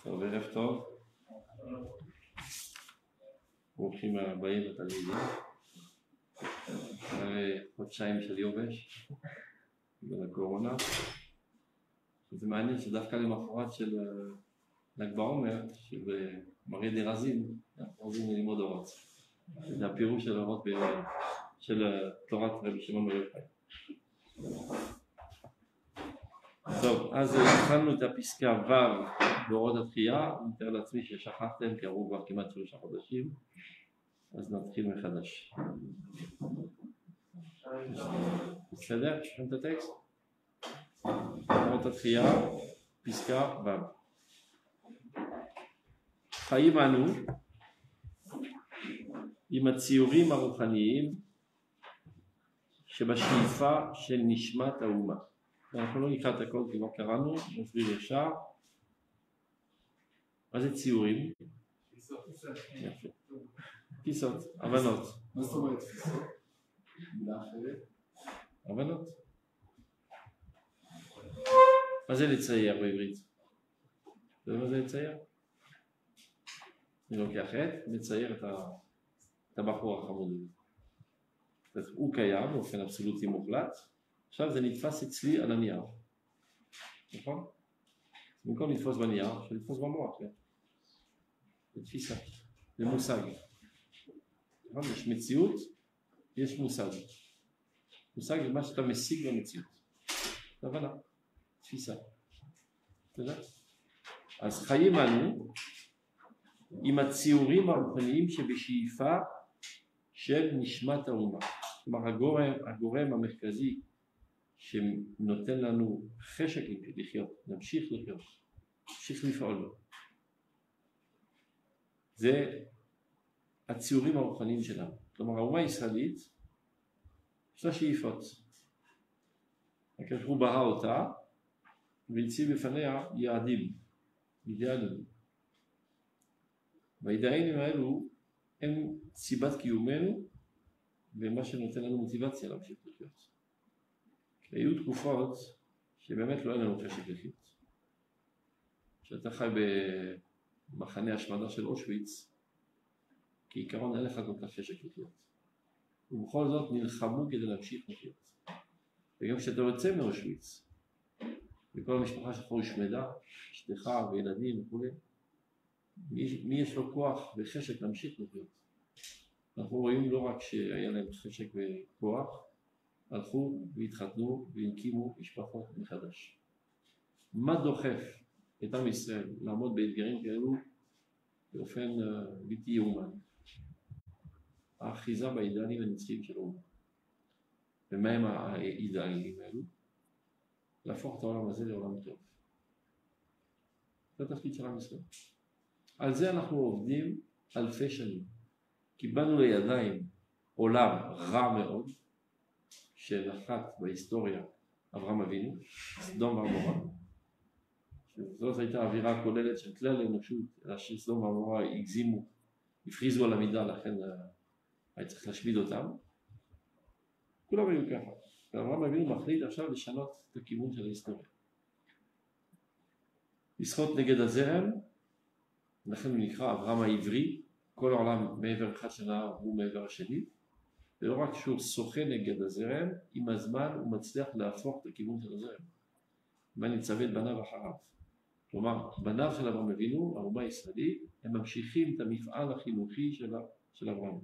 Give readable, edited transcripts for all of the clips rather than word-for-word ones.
טוב, ערב טוב. ברוכים הבאים לתלמידים. אחרי חודשיים של יובש בגלל הקורונה. זה מעניין שדווקא למחרת של ל"ג בעומר, שבמראה דרזין, אנחנו עושים ללמוד אורות. זה הפירוש של אורות של תורת רבי שמעון בר יוחאי. טוב, אז התחלנו את הפסקה ו' באורות התחייה. אני מתאר לעצמי ששכחתם כי עברו כבר כמעט 3 חודשים, אז נתחיל מחדש. בסדר? שומעים את הטקסט? אורות התחייה, פסקה ו'. חיים אנו עם הציורים הרוחניים שבשאיפה של נשמת האומה. אנחנו לא נקרא את הכל כי לא קראנו, נסביר ישר. מה זה ציורים? כיסות, הבנות. מה זאת אומרת כיסות? מילה אחרת? הבנות. מה זה לצייר בעברית? זה מה זה לצייר? אני לוקח את, מצייר את הבחור החמוד הזה. הוא קיים באופן אבסולוטי מוחלט. עכשיו זה נתפס אצלי על הנייר, נכון? במקום לתפוס בנייר, שלתפוס במוח, זה תפיסה, זה מושג. נכון? יש מציאות, יש מושג. מושג זה מה שאתה משיג במציאות. זה הבנה, תפיסה. אז חיים אנו עם הציורים הרוחניים שבשאיפה של נשמת האומה. כלומר הגורם המרכזי שנותן לנו חשק לחיות, נמשיך לחיות, נמשיך לפעול. זה הציורים הרוחניים שלנו. כלומר, האומה הישראלית יש לה שאיפות. הקדוש ברוך הוא ברא אותה והציב בפניה יעדים, אידיאלים. והאידיאלים האלו הם סיבת קיומנו ומה שנותן לנו מוטיבציה להמשיך לחיות. היו תקופות שבאמת לא היה לנו חשק לחיות. כשאתה חי במחנה השמדה של אושוויץ, כעיקרון אין לך כל כך חשק לחיות. ובכל זאת נלחמו כדי להמשיך לחיות. וגם כשאתה יוצא מאושוויץ, וכל המשפחה שלך הושמדה, אשתך וילדים וכו', מי יש לו כוח וחשק להמשיך לחיות? אנחנו רואים לא רק שהיה להם חשק וכוח, הלכו והתחתנו והקימו משפחות מחדש. מה דוחף את עם ישראל לעמוד באתגרים כאלו באופן בלתי יאומן? האחיזה באידאלים הנצחיים של האומה. ומה הם האידאלים האלו? להפוך את העולם הזה לעולם טוב. זה התפקיד של עם ישראל. על זה אנחנו עובדים אלפי שנים. קיבלנו לידיים עולם רע מאוד שנחת בהיסטוריה אברהם אבינו, סדום ועמורה. זאת הייתה אווירה כוללת של כלל האנושות, אלא שסדום ועמורה הגזימו, הפחיזו על המידה, לכן היה צריך להשמיד אותם. כולם היו ככה. ואברהם אבינו מחליט עכשיו לשנות את הכיוון של ההיסטוריה. לשחות נגד הזרם, לכן הוא נקרא אברהם העברי, כל העולם מעבר אחד שנה הוא מעבר השני. ולא רק שהוא שוחה נגד הזרם, עם הזמן הוא מצליח להפוך את הכיוון של הזרם. ונצווה את בניו אחריו. כלומר, בניו של אברהם אבינו, האומה הישראלית, הם ממשיכים את המפעל החינוכי של אברהם.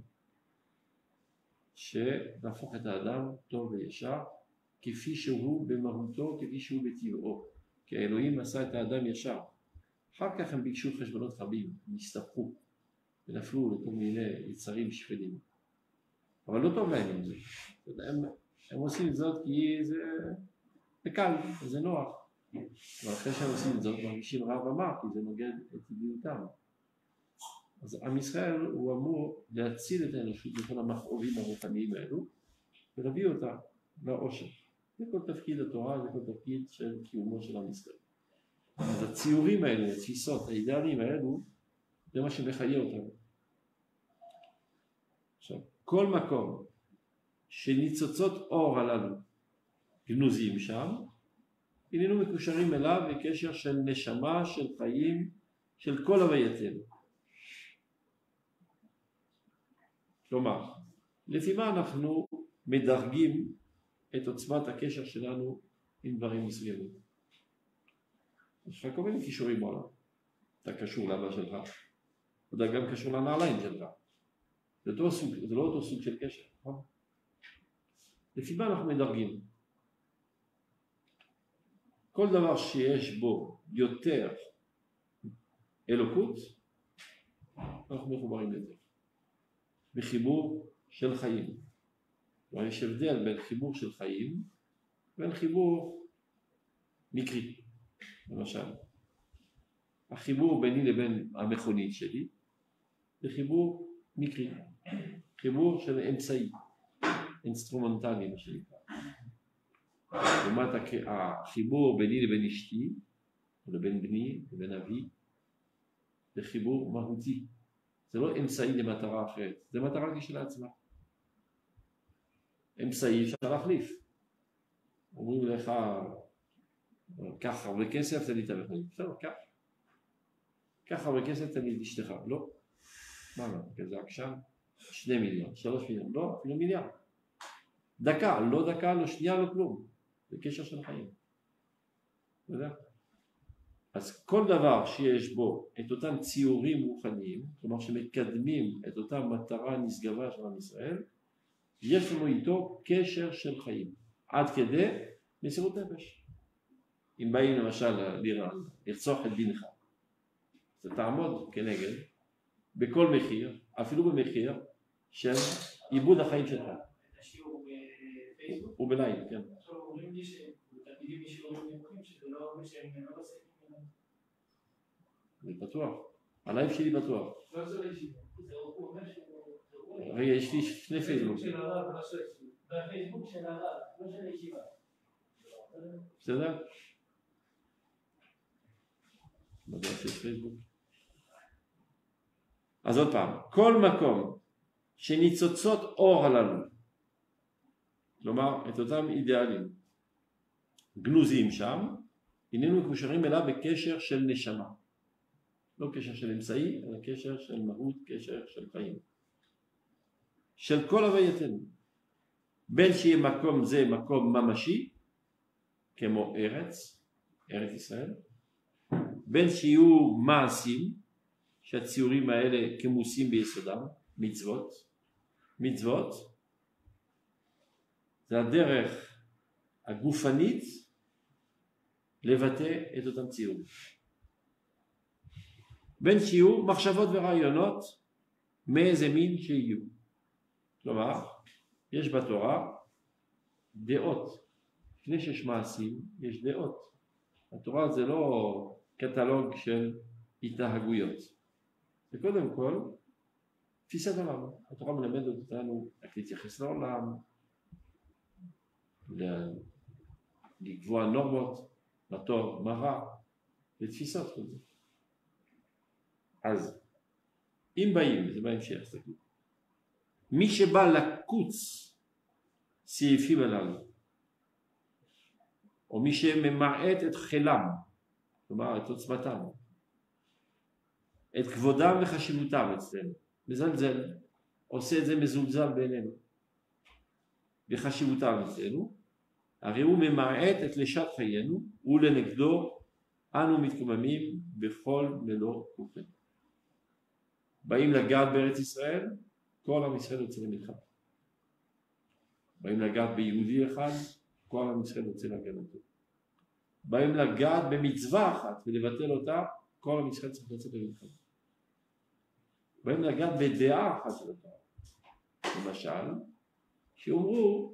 שנהפוך את האדם טוב וישר, כפי שהוא במהותו, כפי שהוא בטבעו. כי האלוהים עשה את האדם ישר. אחר כך הם ביקשו חשבונות רבים, הם הסתבכו, ונפלו לכל מיני יצרים שפלים. אבל לא טוב להם עם זה. הם עושים את זאת כי זה קל, זה נוח. אבל אחרי שהם עושים את זאת, מרגישים רע ומר, כי זה נוגד את טבעיותם. אז עם ישראל הוא אמור להציל את האנושות מכל המכאובים הרוחניים האלו, ולהביא אותה לאושר. זה כל תפקיד התורה, זה כל תפקיד של קיומו של עם ישראל. אז הציורים האלו, התפיסות, האידאלים האלו, זה מה שמחיה אותנו. עכשיו, כל מקום שניצוצות אור הללו גנוזים שם, הננו מקושרים אליו בקשר של נשמה, של חיים, של כל הווייתנו. כלומר, לפי מה אנחנו מדרגים את עוצמת הקשר שלנו עם דברים מסוימים. יש לך כל מיני קישורים בעולם. אתה קשור לאבא שלך, אתה גם קשור לנעליים שלך. זה לא אותו סוג של קשר, נכון? לפי מה אנחנו מדרגים? כל דבר שיש בו יותר אלוקות, אנחנו מחוברים לזה. בחיבור של חיים. כלומר, יש הבדל בין חיבור של חיים ובין חיבור מקרי. למשל, החיבור ביני לבין המכונית שלי זה חיבור מקרי. חיבור של אמצעי, אינסטרומנטלי, מה שנקרא. לעומת החיבור ביני לבין אשתי, או לבין בני, לבין אבי, זה חיבור מהותי. זה לא אמצעי למטרה אחרת, זה מטרה כשלעצמה. אמצעי אפשר להחליף. אומרים לך, קח הרבה כסף, תן לי את המכונית. בסדר, קח הרבה כסף, תן לי את אשתך. לא. מה, כזה עקשן? 2 מיליון, 3 מיליון, לא, אפילו מיליארד. דקה, לא שנייה, לא כלום. זה קשר של חיים. אתה יודע? אז כל דבר שיש בו את אותם ציורים רוחניים, כלומר שמקדמים את אותה מטרה נשגבה של עם ישראל, יש לנו איתו קשר של חיים, עד כדי מסירות נפש. אם באים למשל לרצוח את בנך, אז תעמוד כנגד בכל מחיר, אפילו במחיר של איבוד החיים שלך. השיעור בפייסבוק? הוא בלייב, כן. עכשיו אומרים לי שתלמידים משיעורים נמוכים שזה לא שהם לא עושים. זה פתוח, הלייב שלי פתוח. לא זה לישיבה, הוא אומר שהוא... רגע, יש לי 2 פייסבוק. בפייסבוק של הרב, לא של הישיבה. בסדר? מדוע שיש פייסבוק? אז עוד פעם, כל מקום שניצוצות אור הללו, כלומר את אותם אידיאלים גנוזים שם, הננו מקושרים אליו בקשר של נשמה. לא קשר של אמצעי, אלא קשר של מהות, קשר של חיים. של כל הווייתנו. בין שיהיה מקום זה מקום ממשי, כמו ארץ ישראל, בין שיהיו מעשים, שהציורים האלה כמוסים ביסודם, מצוות, זה הדרך הגופנית לבטא את אותם ציורים. בין שיהיו מחשבות ורעיונות מאיזה מין שיהיו. כלומר, יש בתורה דעות. לפני שיש מעשים, יש דעות. התורה זה לא קטלוג של התנהגויות. זה קודם כל תפיסת עולם. התורה מלמדת אותנו איך להתייחס לעולם, לקבוע נורמות, מה טוב, מה רע, לתפיסות כל זה. אז אם באים, זה בהמשך, מי שבא לקוץ סעיפים הללו, או מי שממעט את חילם, כלומר את עוצמתם, את כבודם וחשיבותם אצלנו, מזלזל, עושה את זה מזולזל בעינינו, בחשיבותם אצלנו, הרי הוא ממעט את לשת חיינו, ולנגדו אנו מתקוממים בכל מלוא כוחנו. באים לגעת בארץ ישראל, כל עם ישראל יוצא למלחמה. באים לגעת ביהודי אחד, כל עם ישראל יוצא להגנתו. באים לגעת במצווה אחת ולבטל אותה, כל עם ישראל צריך לצאת למלחמה. באים לגעת בדעה אחת של אותה. למשל, שאומרו,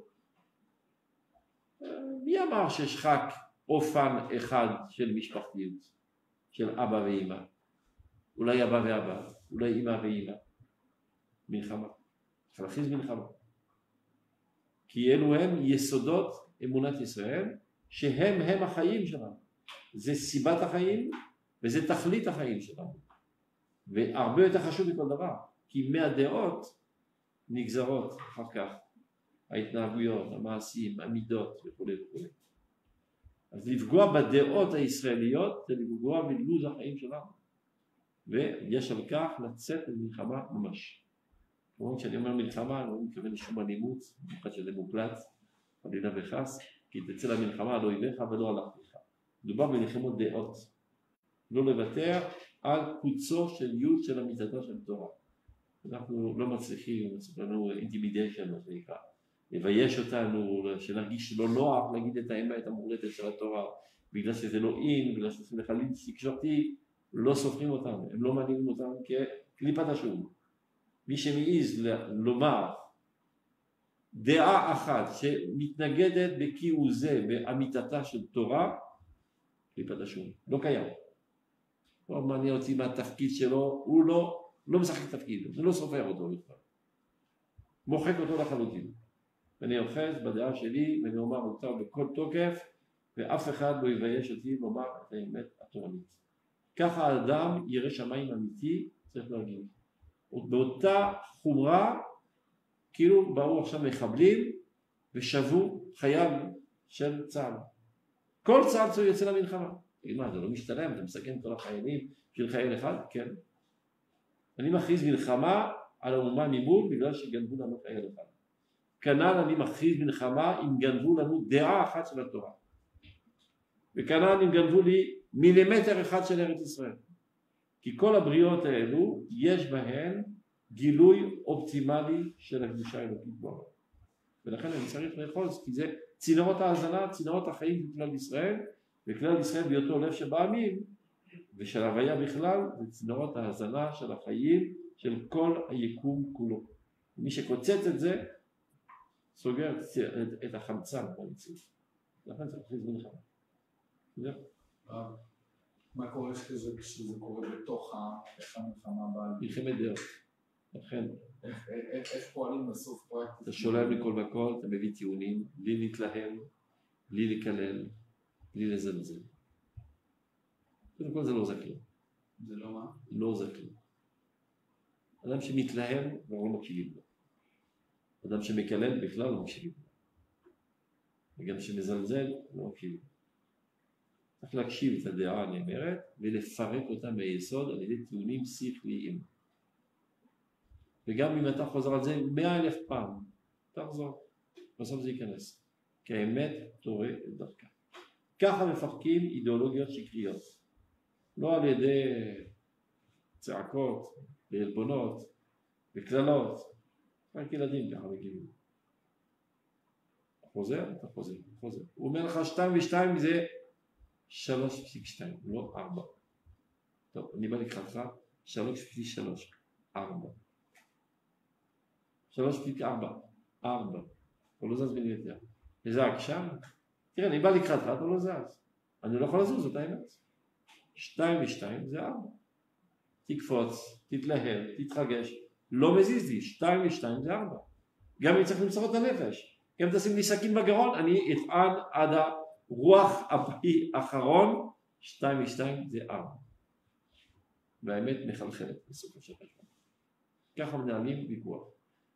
מי אמר שיש רק אופן אחד של משפחתיות, של אבא ואמא? אולי אבא ואבא, אולי אמא ואמא. מלחמה. צריך להכריז מלחמה. כי אלו הם יסודות אמונת ישראל, שהם החיים שלנו. זה סיבת החיים, וזה תכלית החיים שלנו. והרבה יותר חשוב מכל דבר, כי מהדעות נגזרות אחר כך. ההתנהגויות, המעשים, המידות וכו' וכו'. אז לפגוע בדעות הישראליות זה לפגוע בלוז החיים שלנו. ויש על כך לצאת למלחמה ממש. כלומר, כשאני אומר מלחמה, אני לא מתכוון לשום אלימות, במיוחד שזה מוקלט, חלילה וחס, כי תצא למלחמה על אויביך ולא על אחיך. מדובר במלחמות דעות. לא לוותר על קוצו של י' של אמיתתה של תורה. אנחנו לא מצליחים, יש לנו אינטימידיישן, מה שנקרא, לבייש אותנו, שנרגיש לא נוח להגיד את האמת המוחלטת של התורה, בגלל שזה לא אין, בגלל שזה לחליל תקשורתי, לא סופרים אותנו, הם לא מעניינים אותנו כקליפת השום. מי שמעיז לומר דעה אחת שמתנגדת בכיעור זה באמיתתה של תורה, קליפת השום, לא קיים. לא מעניין אותי מהתפקיד שלו, הוא לא משחק תפקיד, זה לא סופר אותו בכלל. מוחק אותו לחלוטין. ואני אוחז בדעה שלי ואני אומר אותה בכל תוקף, ואף אחד לא יבייש אותי לומר את האמת התורנית. ככה האדם ירא שמיים אמיתי, צריך להגיד. באותה חומרה, כאילו באו עכשיו מחבלים ושבו חייל של צה"ל. כל צה"ל יוצא למלחמה. מה, זה לא משתלם, אתה מסכן כל החיילים של חייל אחד? כן. אני מכריז מלחמה על האומה ממול בגלל שגנבו לנו חייל אחד. כנ"ל אני מכריז מלחמה אם גנבו לנו דעה אחת של התורה. וכנ"ל אם גנבו לי מילימטר אחד של ארץ ישראל. כי כל הבריות האלו יש בהן גילוי אופטימלי של הקדושה האלוקית בעולם. ולכן אני צריך לאחוז, כי זה צינורות ההזנה, צינורות החיים של כלל ישראל, וכלל ישראל בהיותו לב שבעמים, ושל הוויה בכלל, זה צינורות ההזנה של החיים של כל היקום כולו. מי שקוצץ את זה, סוגר את החמצן במציאות. לכן צריך להכניס מלחמה. זהו. מה קורה כשזה קורה בתוך המלחמה הבאה? מלחמת דעות. לכן, איך פועלים בסוף פרקטית? אתה שולב מכל וכל, אתה מביא טיעונים, בלי להתלהם, בלי לקלל, בלי לזלזל. קודם כל זה לא עוזר כלום. זה לא מה? לא עוזר כלום. אדם שמתלהם כבר לא מקשיבים לו. אדם שמקלל בכלל לא מקשיבים לו. וגם שמזלזל לא מקשיבים לו. צריך להקשיב את הדעה הנאמרת ולפרק אותה מהיסוד על ידי טיעונים שכליים. וגם אם אתה חוזר על זה 100,000 פעם, תחזור, בסוף זה ייכנס. כי האמת תורה את דרכה. ככה מפרקים אידיאולוגיות שקריות. לא על ידי צעקות, ועלבונות, וקללות. רק ילדים ככה מגיעים. חוזר, אתה חוזר. הוא אומר לך 2 ו-2 זה 3.2, לא 4. טוב, אני בא לקראתך 3.3, 4. 3.4, 4. הוא לא זז מילימטר. וזה הקשם? תראה, אני בא לקראתך, אתה לא זז. אני לא יכול לזוז, זאת האמת. 2 ו-2 זה 4. תקפוץ, תתלהב, תתרגש. לא מזיז לי, 2 ו-2 זה 4. גם אם צריך למסור את הנפש. גם תשים לי סכין בגרון, אני אטען עד הרוח אפי האחרון, 2 ו-2 זה 4. והאמת מחלחלת בסופו של חשבון. ככה מנהלים ויכוח.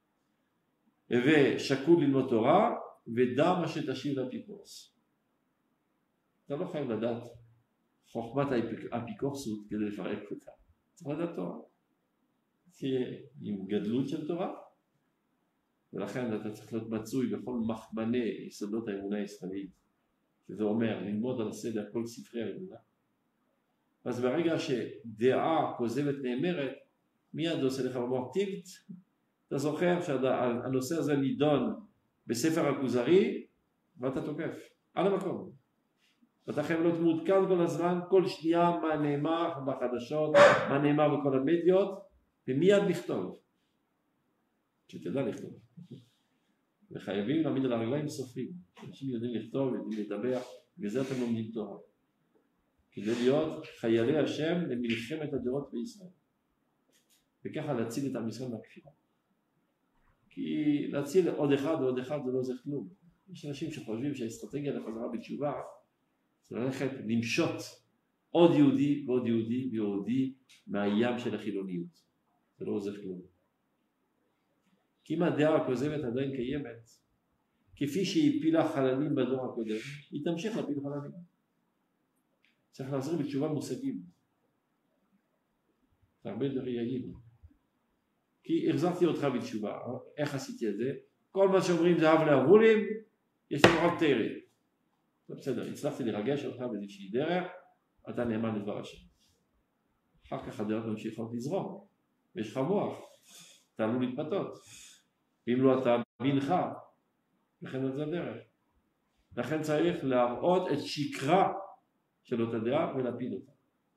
ושקול ללמוד תורה, ודע מה שתשיב לאפיקורס. אתה לא חייב לדעת חוכמת האפיקורסות כדי לפרק אותה. צריך לדעת תורה. תהיה עם גדלות של תורה, ולכן אתה צריך להיות מצוי בכל מחמני יסודות האמונה הישראלית, שזה אומר ללמוד על הסדר כל ספרי האמונה. אז ברגע שדעה כוזבת נאמרת, מיד עושה לך במוח טיפט. אתה זוכר שהנושא הזה נידון בספר הכוזרי, ואתה תוקף, על המקום. ואתה חייב להיות מעודכן כל הזמן, כל שנייה מה נאמר בחדשות, מה נאמר בכל המדיות, ומיד לכתוב. שתדע לכתוב. וחייבים להעמיד על הרגליים סופרים. אנשים יודעים לכתוב, יודעים לדבר, וזה אתם לומדים תורה. כדי להיות חיילי השם למלחמת הדורות בישראל. וככה להציל את עם ישראל מהכפירה. כי להציל עוד אחד ועוד אחד זה לא עוזר כלום. יש אנשים שחושבים שהאסטרטגיה לחזרה בתשובה זה ללכת למשות עוד יהודי ועוד יהודי ויהודי מהים של החילוניות. זה לא עוזר כלום. כי אם הדעה הכוזבת עדיין קיימת, כפי שהיא הפילה חללים בדור הקודם, היא תמשיך להפיל חללים. צריך להחזיר בתשובה מושגים. זה הרבה יותר יעיל. כי החזרתי אותך בתשובה, איך עשיתי את זה? כל מה שאומרים זה אב לאבולים, יש לנו רק תארים. זה בסדר, הצלחתי לרגש אותך באיזושהי דרך, אתה נאמן לדבר השם. אחר כך הדרך ממשיכות לזרום, ויש לך מוח, אתה עלול להתפתות. ואם לא אתה בינך, לכן את זה הדרך. לכן צריך להראות את שקרה של אותה דעה ולהפיל אותה.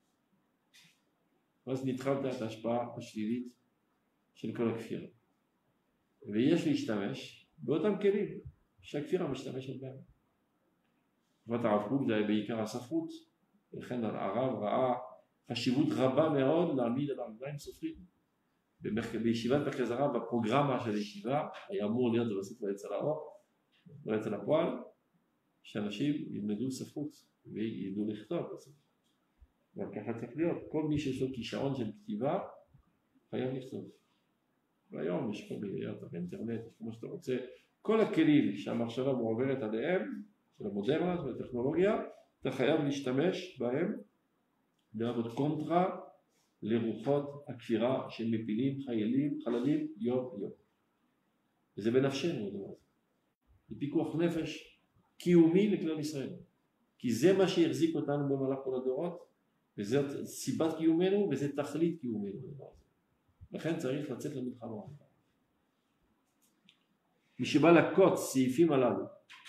ואז נתחלת את ההשפעה השלילית של כל הכפירה. ויש להשתמש באותם כלים שהכפירה משתמשת בהם. תקופת הרב קוק זה בעיקר הספרות, לכן הרב ראה חשיבות רבה מאוד להעמיד על הרגליים סופרים. בישיבת מרכז הרב, בפרוגרמה של הישיבה, היה אמור להיות בסוף לא יצא לאור, לא יצא לפועל, שאנשים ילמדו ספרות וידעו לכתוב בסוף. וככה צריך להיות, כל מי שיש לו כישרון של כתיבה, חייב לכתוב. והיום יש כל מיני באינטרנט, כמו שאתה רוצה, כל הכלים שהמחשבה מעוברת עליהם, של המודרנה והטכנולוגיה, אתה חייב להשתמש בהם, לעבוד קונטרה לרוחות הכפירה של מפילים, חללים, יום יום. וזה בנפשנו, הדבר הזה. זה פיקוח נפש קיומי לכלל ישראל. כי זה מה שהחזיק אותנו במהלך כל הדורות, וזאת סיבת קיומנו, וזה תכלית קיומנו. לכן צריך לצאת למלחמה. מי שבא לקוץ סעיפים הללו,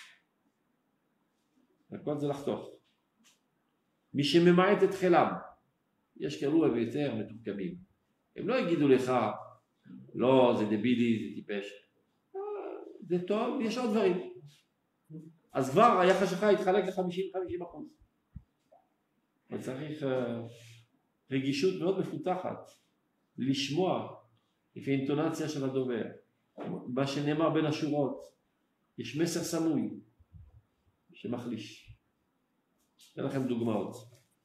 לקוץ זה לחתוך. מי שממעט את חילם, יש כאלו ביותר מתוחכמים. הם לא יגידו לך, לא, זה דבילי, זה טיפש. זה טוב, יש עוד דברים. אז כבר היחס שלך יתחלק ל-50%. אבל צריך רגישות מאוד מפותחת, לשמוע לפי אינטונציה של הדובר, מה שנאמר בין השורות, יש מסר סמוי שמחליש. אתן לכם דוגמאות.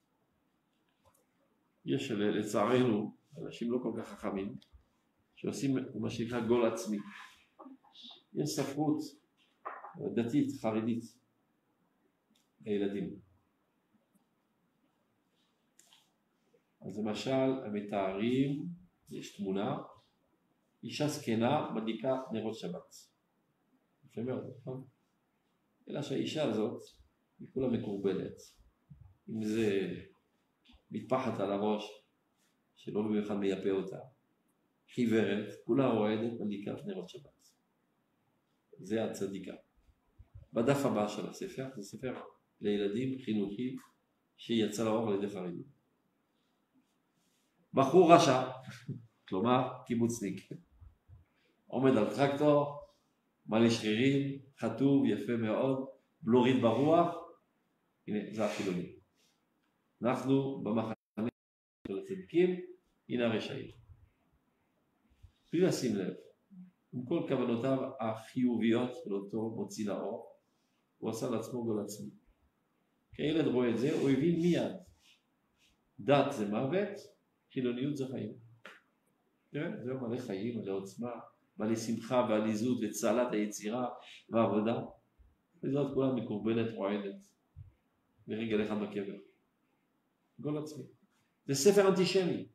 יש לצערנו אנשים לא כל כך חכמים שעושים מה שנקרא גול עצמי. יש ספרות דתית, חרדית לילדים. אז למשל המתארים, יש תמונה, אישה זקנה מדליקה נרות שבת. יפה מאוד, נכון? אלא שהאישה הזאת היא כולה מקורבנת. אם זה מתפחת על הראש, שלא במיוחד מייפה אותה, חיוורת, כולה רועדת, מדליקת נרות שבת. זה הצדיקה. בדף הבא של הספר, זה ספר לילדים חינוכי שיצא לאור על ידי חרדים. בחור רשע, כלומר קיבוצניק, עומד על טרקטור, מלא שרירים, חטוב, יפה מאוד, בלורית ברוח, הנה זה החילוני. אנחנו במחנה של הצדיקים, הנה הרשעים. בלי לשים לב, עם כל כוונותיו החיוביות של אותו מוציא לאור, הוא עשה לעצמו גול עצמי. כשהילד רואה את זה, הוא הבין מיד, דת זה מוות, חילוניות זה חיים. תראה, זה מלא חיים, מלא עוצמה, מלא שמחה ועליזות וצהלת היצירה והעבודה. וזאת כולה מקורבנת רועדת, ורגל אחד בקבר. גול עצמי. זה ספר אנטישמי.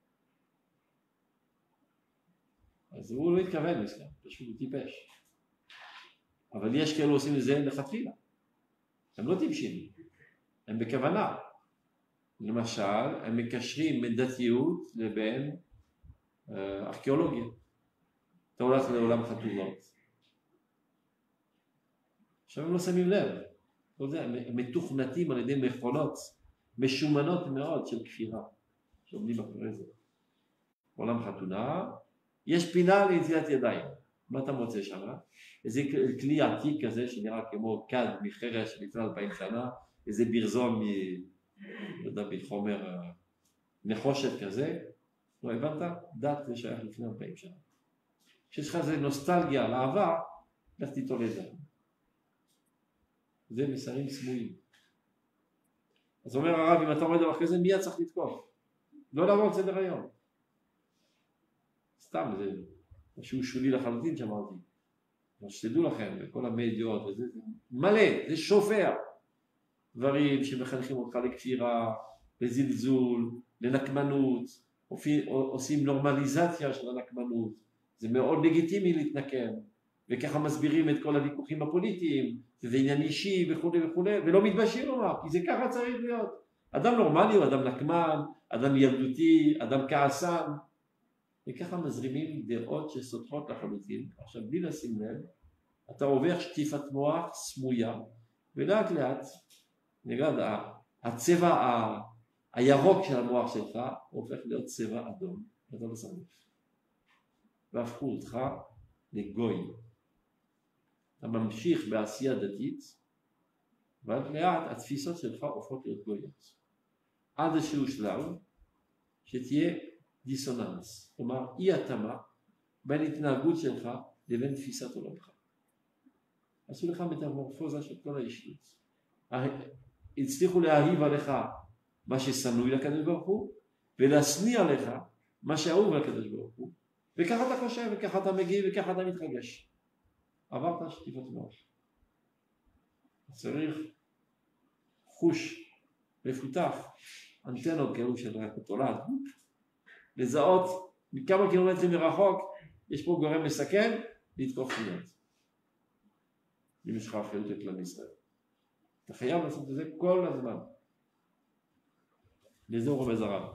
אז הוא לא התכוון לזה, פשוט הוא טיפש. אבל יש כאלו עושים לזה לכתחילה. הם לא טיפשים, הם בכוונה. למשל, הם מקשרים בין דתיות לבין ארכיאולוגיה. אתה הולך לעולם חתונות. עכשיו הם לא שמים לב. הם מתוכנתים על ידי מכונות משומנות מאוד של כפירה. שעומדים אחרי זה. עולם חתונה, יש פינה לנטילת ידיים. מה אתה מוצא שם? איזה כלי עתיק כזה שנראה כמו כד מחרש לפני 2000 שנה, איזה ברזון מחומר נחושת כזה. לא הבנת? דת זה שייך לפני 2000 שנה. כשיש לך איזה נוסטלגיה לעבר, לך תיטול ידיים. זה מסרים סמויים. אז אומר הרב, אם אתה עומד דבר כזה, מיד צריך לתקוף. לא לעבור את סדר היום. סתם, זה משהו שולי לחלוטין שאמרתי. אבל שתדעו לכם, בכל המדיות וזה, מלא, זה שופע. דברים שמחנכים אותך לכפירה, לזלזול, לנקמנות, עושים נורמליזציה של הנקמנות, זה מאוד לגיטימי להתנקם, וככה מסבירים את כל הוויכוחים הפוליטיים, שזה עניין אישי וכו' וכו', ולא מתביישים לומר, כי זה ככה צריך להיות. אדם נורמלי הוא אדם נקמן, אדם ילדותי, אדם כעסן, וככה מזרימים דעות שסותרות לחלוטין. עכשיו בלי לשים לב, אתה עובר שטיפת מוח סמויה, ולאט לאט, נגד הצבע הירוק של המוח שלך הופך להיות צבע אדום, ואתה לא שם לב. והפכו אותך לגוי. אתה ממשיך בעשייה דתית, ועד לאט התפיסות שלך הופכות להיות גויות. עד איזשהו שלב שתהיה דיסוננס, כלומר אי התאמה בין התנהגות שלך לבין תפיסת עולמך. עשו לך מטמורפוזה של כל האישיות. הצליחו להאהיב עליך מה ששנוי לקדוש ברוך הוא, ולהשניא עליך מה שאהוב לקדוש ברוך הוא, וככה אתה חושב, וככה אתה מגיב, וככה אתה מתרגש. עברת שטיפת מוח. צריך חוש מפותח, אנטנות כאלו של תולד, לזהות מכמה קילומטרים מרחוק, יש פה גורם מסכן, לתקוף מיד. אם יש לך אחריות לכלל ישראל. אתה חייב לעשות את זה כל הזמן. לזה הוא רמז הרב.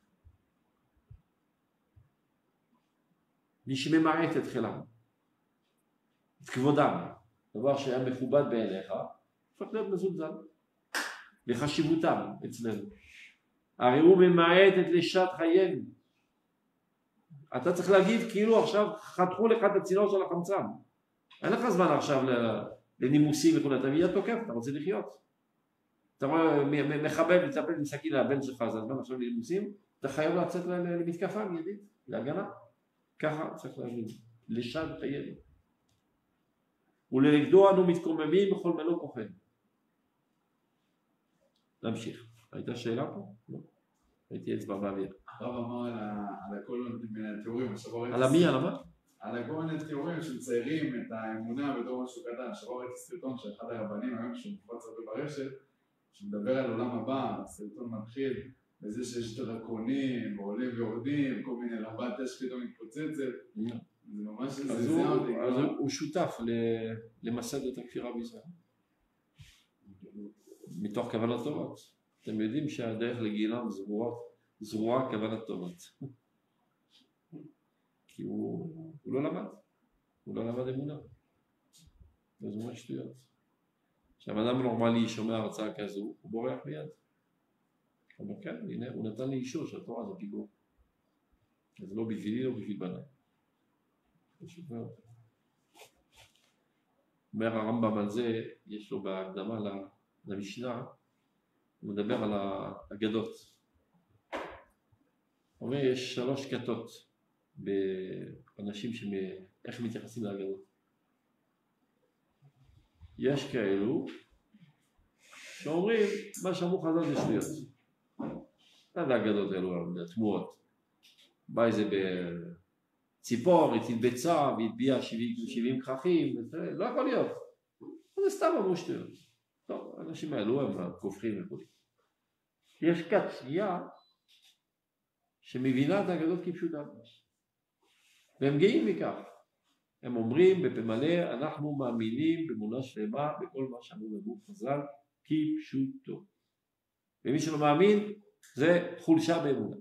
מי שממעט את חילם, את כבודם, דבר שהיה מכובד בעיניך, הופך להיות מזולזל. לחשיבותם אצלנו. הרי הוא ממעט את לשת חיינו. אתה צריך להגיד כאילו עכשיו חתכו לך את הצינור של החמצן. אין לך זמן עכשיו לנימוסים וכו', אתה מיד תוקף, אתה רוצה לחיות. אתה רואה מחבל מצפל עם סכין לבן שלך, זה הזמן עכשיו לנימוסים, אתה חייב לצאת למתקפה מיידית, להגנה. ככה צריך להגיד, לשת חיינו. ולנגדו אנו מתקוממים בכל מלוא כוחנו. להמשיך. הייתה שאלה פה? לא. הייתי אצבע באוויר. הרב אמר על כל מיני תיאורים. על המי? על מה? על כל מיני תיאורים שמציירים את האמונה בתור משהו קטן. שבוע ראיתי סרטון של אחד הרבנים היום שמופץ הרבה ברשת, שמדבר על עולם הבא. הסרטון מתחיל בזה שיש דרקונים, ועולים ויורדים, כל מיני רבת אש פתאום מתפוצצת. זה ממש זעזע אותי. אז הוא שותף למסד את הכפירה בישראל. מתוך כוונות טובות. אתם יודעים שהדרך לגיהנום זרוע כוונות טובות. כי הוא לא למד. הוא לא למד אמונה. אז הוא ממש שטויות. כשאדם נורמלי שומע הרצאה כזו, הוא בורח מיד. הוא אומר כן, הנה, הוא נתן לי אישור שהתורה זה פיגור. אז לא בשבילי, לא בשביל בניי. פשוט מאוד. אומר הרמב"ם על זה, יש לו בהקדמה למשנה, הוא מדבר על האגדות. הוא אומר, יש 3 כתות באנשים איך מתייחסים לאגדות. יש כאלו שאומרים, מה שאמרו חז"ל זה שטויות. מה זה האגדות האלו, התמוהות? בא איזה בציפור, הציל ביצה, והטביע 70 כרכים, לא יכול להיות. זה סתם אמרו שטויות. טוב, האנשים האלו הם כופרים וכו'. יש כת שנייה שמבינה את האגדות כפשוטם. והם גאים מכך. הם אומרים בפה מלא, אנחנו מאמינים באמונה שלמה בכל מה שאמרו לנו חז"ל כפשוטו. ומי שלא מאמין זה חולשה באמונה.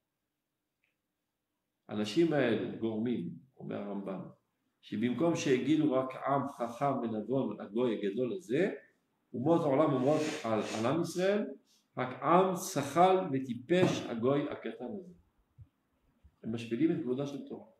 האנשים האלה גורמים, אומר הרמב"ם, שבמקום שהגידו רק עם חכם ונבון הגוי הגדול הזה, אומות העולם אומרות על עם ישראל, רק עם שחל וטיפש הגוי הקטן הזה. הם משפילים את כבודה של תורה.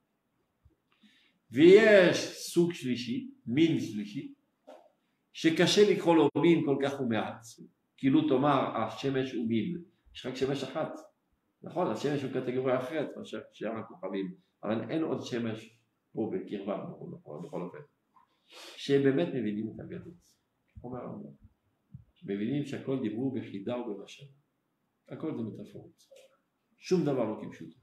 ויש סוג שלישי, מין שלישי, שקשה לקרוא לו מין כל כך ומעט. כאילו תאמר, השמש הוא מין. יש רק שמש אחת. נכון, השמש הוא קטגוריה אחרת מאשר שאר הכוכבים, אבל אין עוד שמש פה בקרבה, בכל אופן. שבאמת מבינים את האגדות. אומר הרמב"ם, מבינים שהכל דיברו בחידה ובמשל. הכל זה מטאפורות. שום דבר לא כפשוטו.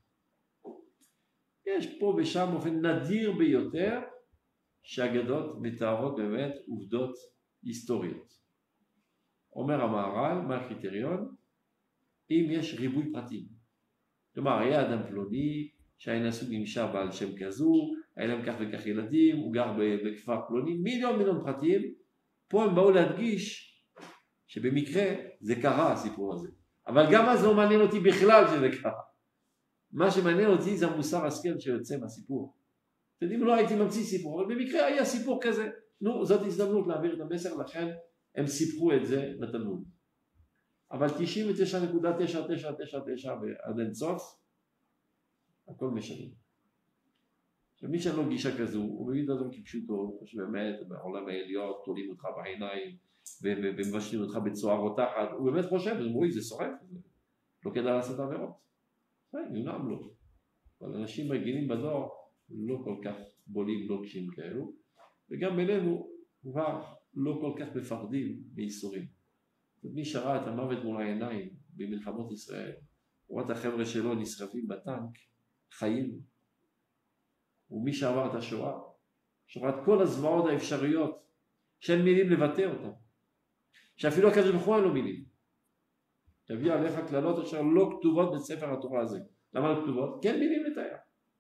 יש פה ושם באופן נדיר ביותר שהאגדות מתארות באמת עובדות היסטוריות. אומר המהר"ל, מה הקריטריון? אם יש ריבוי פרטים. כלומר, היה אדם פלוני שהיה נשוי עם אישה בעל שם כזו, היה להם כך וכך ילדים, הוא גר בכפר פלוני, מיליון פרטים. פה הם באו להדגיש שבמקרה זה קרה הסיפור הזה. אבל גם אז לא מעניין אותי בכלל שזה קרה. מה שמעניין אותי זה המוסר השכל שיוצא מהסיפור. אתם יודעים, לא הייתי ממציא סיפור, אבל במקרה היה סיפור כזה. נו, זאת הזדמנות להעביר את המסר, לכן הם סיפרו את זה לתלמוד. אבל 99.9999 עד אין סוף, הכל משנה. עכשיו מי שאין לו גישה כזו, הוא מביא את אדם כפשוטו, שבאמת בעולם העליון תולים אותך בעיניים, ומשנים אותך בצורה רותחת, הוא באמת חושב, אומרים, זה שורף, לא כדאי לעשות עבירות. נעם לא. אבל אנשים רגילים בדור לא כל כך בולים לא קשים כאלו, וגם בינינו כבר לא כל כך מפחדים בייסורים. מי שראה את המוות מול העיניים במלחמות ישראל, הוא ראה את החבר'ה שלו נשרפים בטנק, חיים. ומי שעבר את השואה, שראה את כל הזוועות האפשריות, שאין מילים לבטא אותם. שאפילו הקדוש ברוך הוא אין לו מילים. תביא עליך כללות אשר לא כתובות בספר התורה הזה. למה לא כתובות? כן מילים לתאר.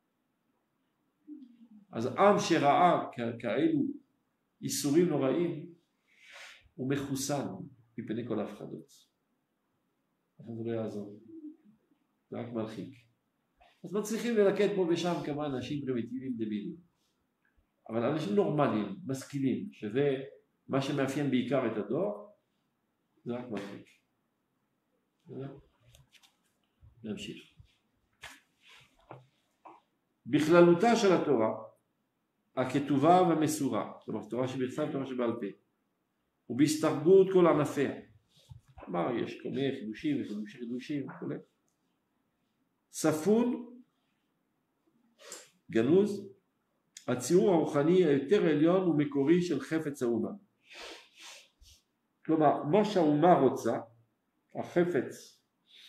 אז עם שראה כאלו איסורים נוראים, הוא מחוסן מפני כל ההפחדות. לכן זה לא יעזור. זה רק מרחיק. אז מצליחים ללקט פה ושם כמה אנשים פרימיטיביים דבילים. אבל אנשים נורמליים, משכילים, שזה מה שמאפיין בעיקר את הדור, זה רק מרחיק. נמשיך. בכללותה של התורה, הכתובה והמסורה, זאת אומרת, תורה שבכתב, תורה שבעל פה, ובהסתרגות כל ענפיה. כלומר, יש כל מיני חידושים וחידושים וכו'. צפון, גנוז, הציור הרוחני היותר עליון ומקורי של חפץ האומה. כלומר, מה שהאומה רוצה, החפץ,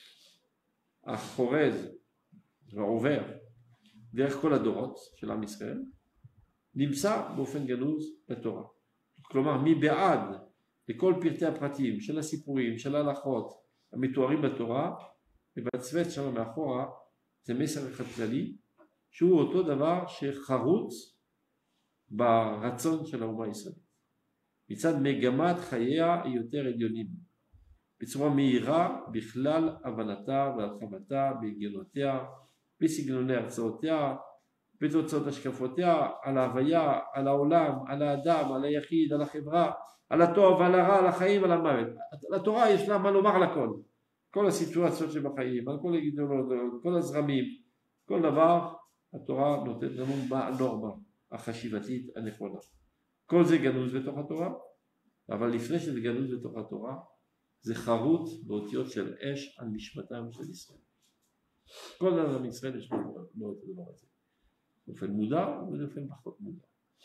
החורז ועובר דרך כל הדורות של עם ישראל, נמצא באופן גנוז בתורה. כלומר, מבעד לכל פרטי הפרטים של הסיפורים, של ההלכות המתוארים בתורה, ובצוות שם מאחורה זה מסר אחד כללי, שהוא אותו דבר שחרוץ ברצון של האומה הישראלית. מצד מגמת חייה היא יותר עליונים, בצורה מהירה בכלל הבנתה והרחבתה, בהגיונותיה, בסגנוני הרצאותיה, בתוצאות השקפותיה, על ההוויה, על העולם, על האדם, על היחיד, על החברה, על הטוב, על הרע, על החיים, על המוות. לתורה יש לה מה לומר על הכל. כל הסיטואציות שבחיים, על כל הגידולות, כל הזרמים, כל דבר, התורה נותנת לנו בנורמה החשיבתית הנכונה. כל זה גנוז בתוך התורה, אבל לפני שזה גנוז בתוך התורה, זה חרוט באותיות של אש על משפטם של ישראל. כל אדם ישראל יש לו את הדבר הזה. באופן מודע ובאופן פחות מודע.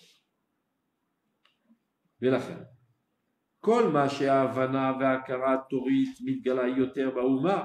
ולכן, כל מה שההבנה וההכרה התורית מתגלה יותר באומה,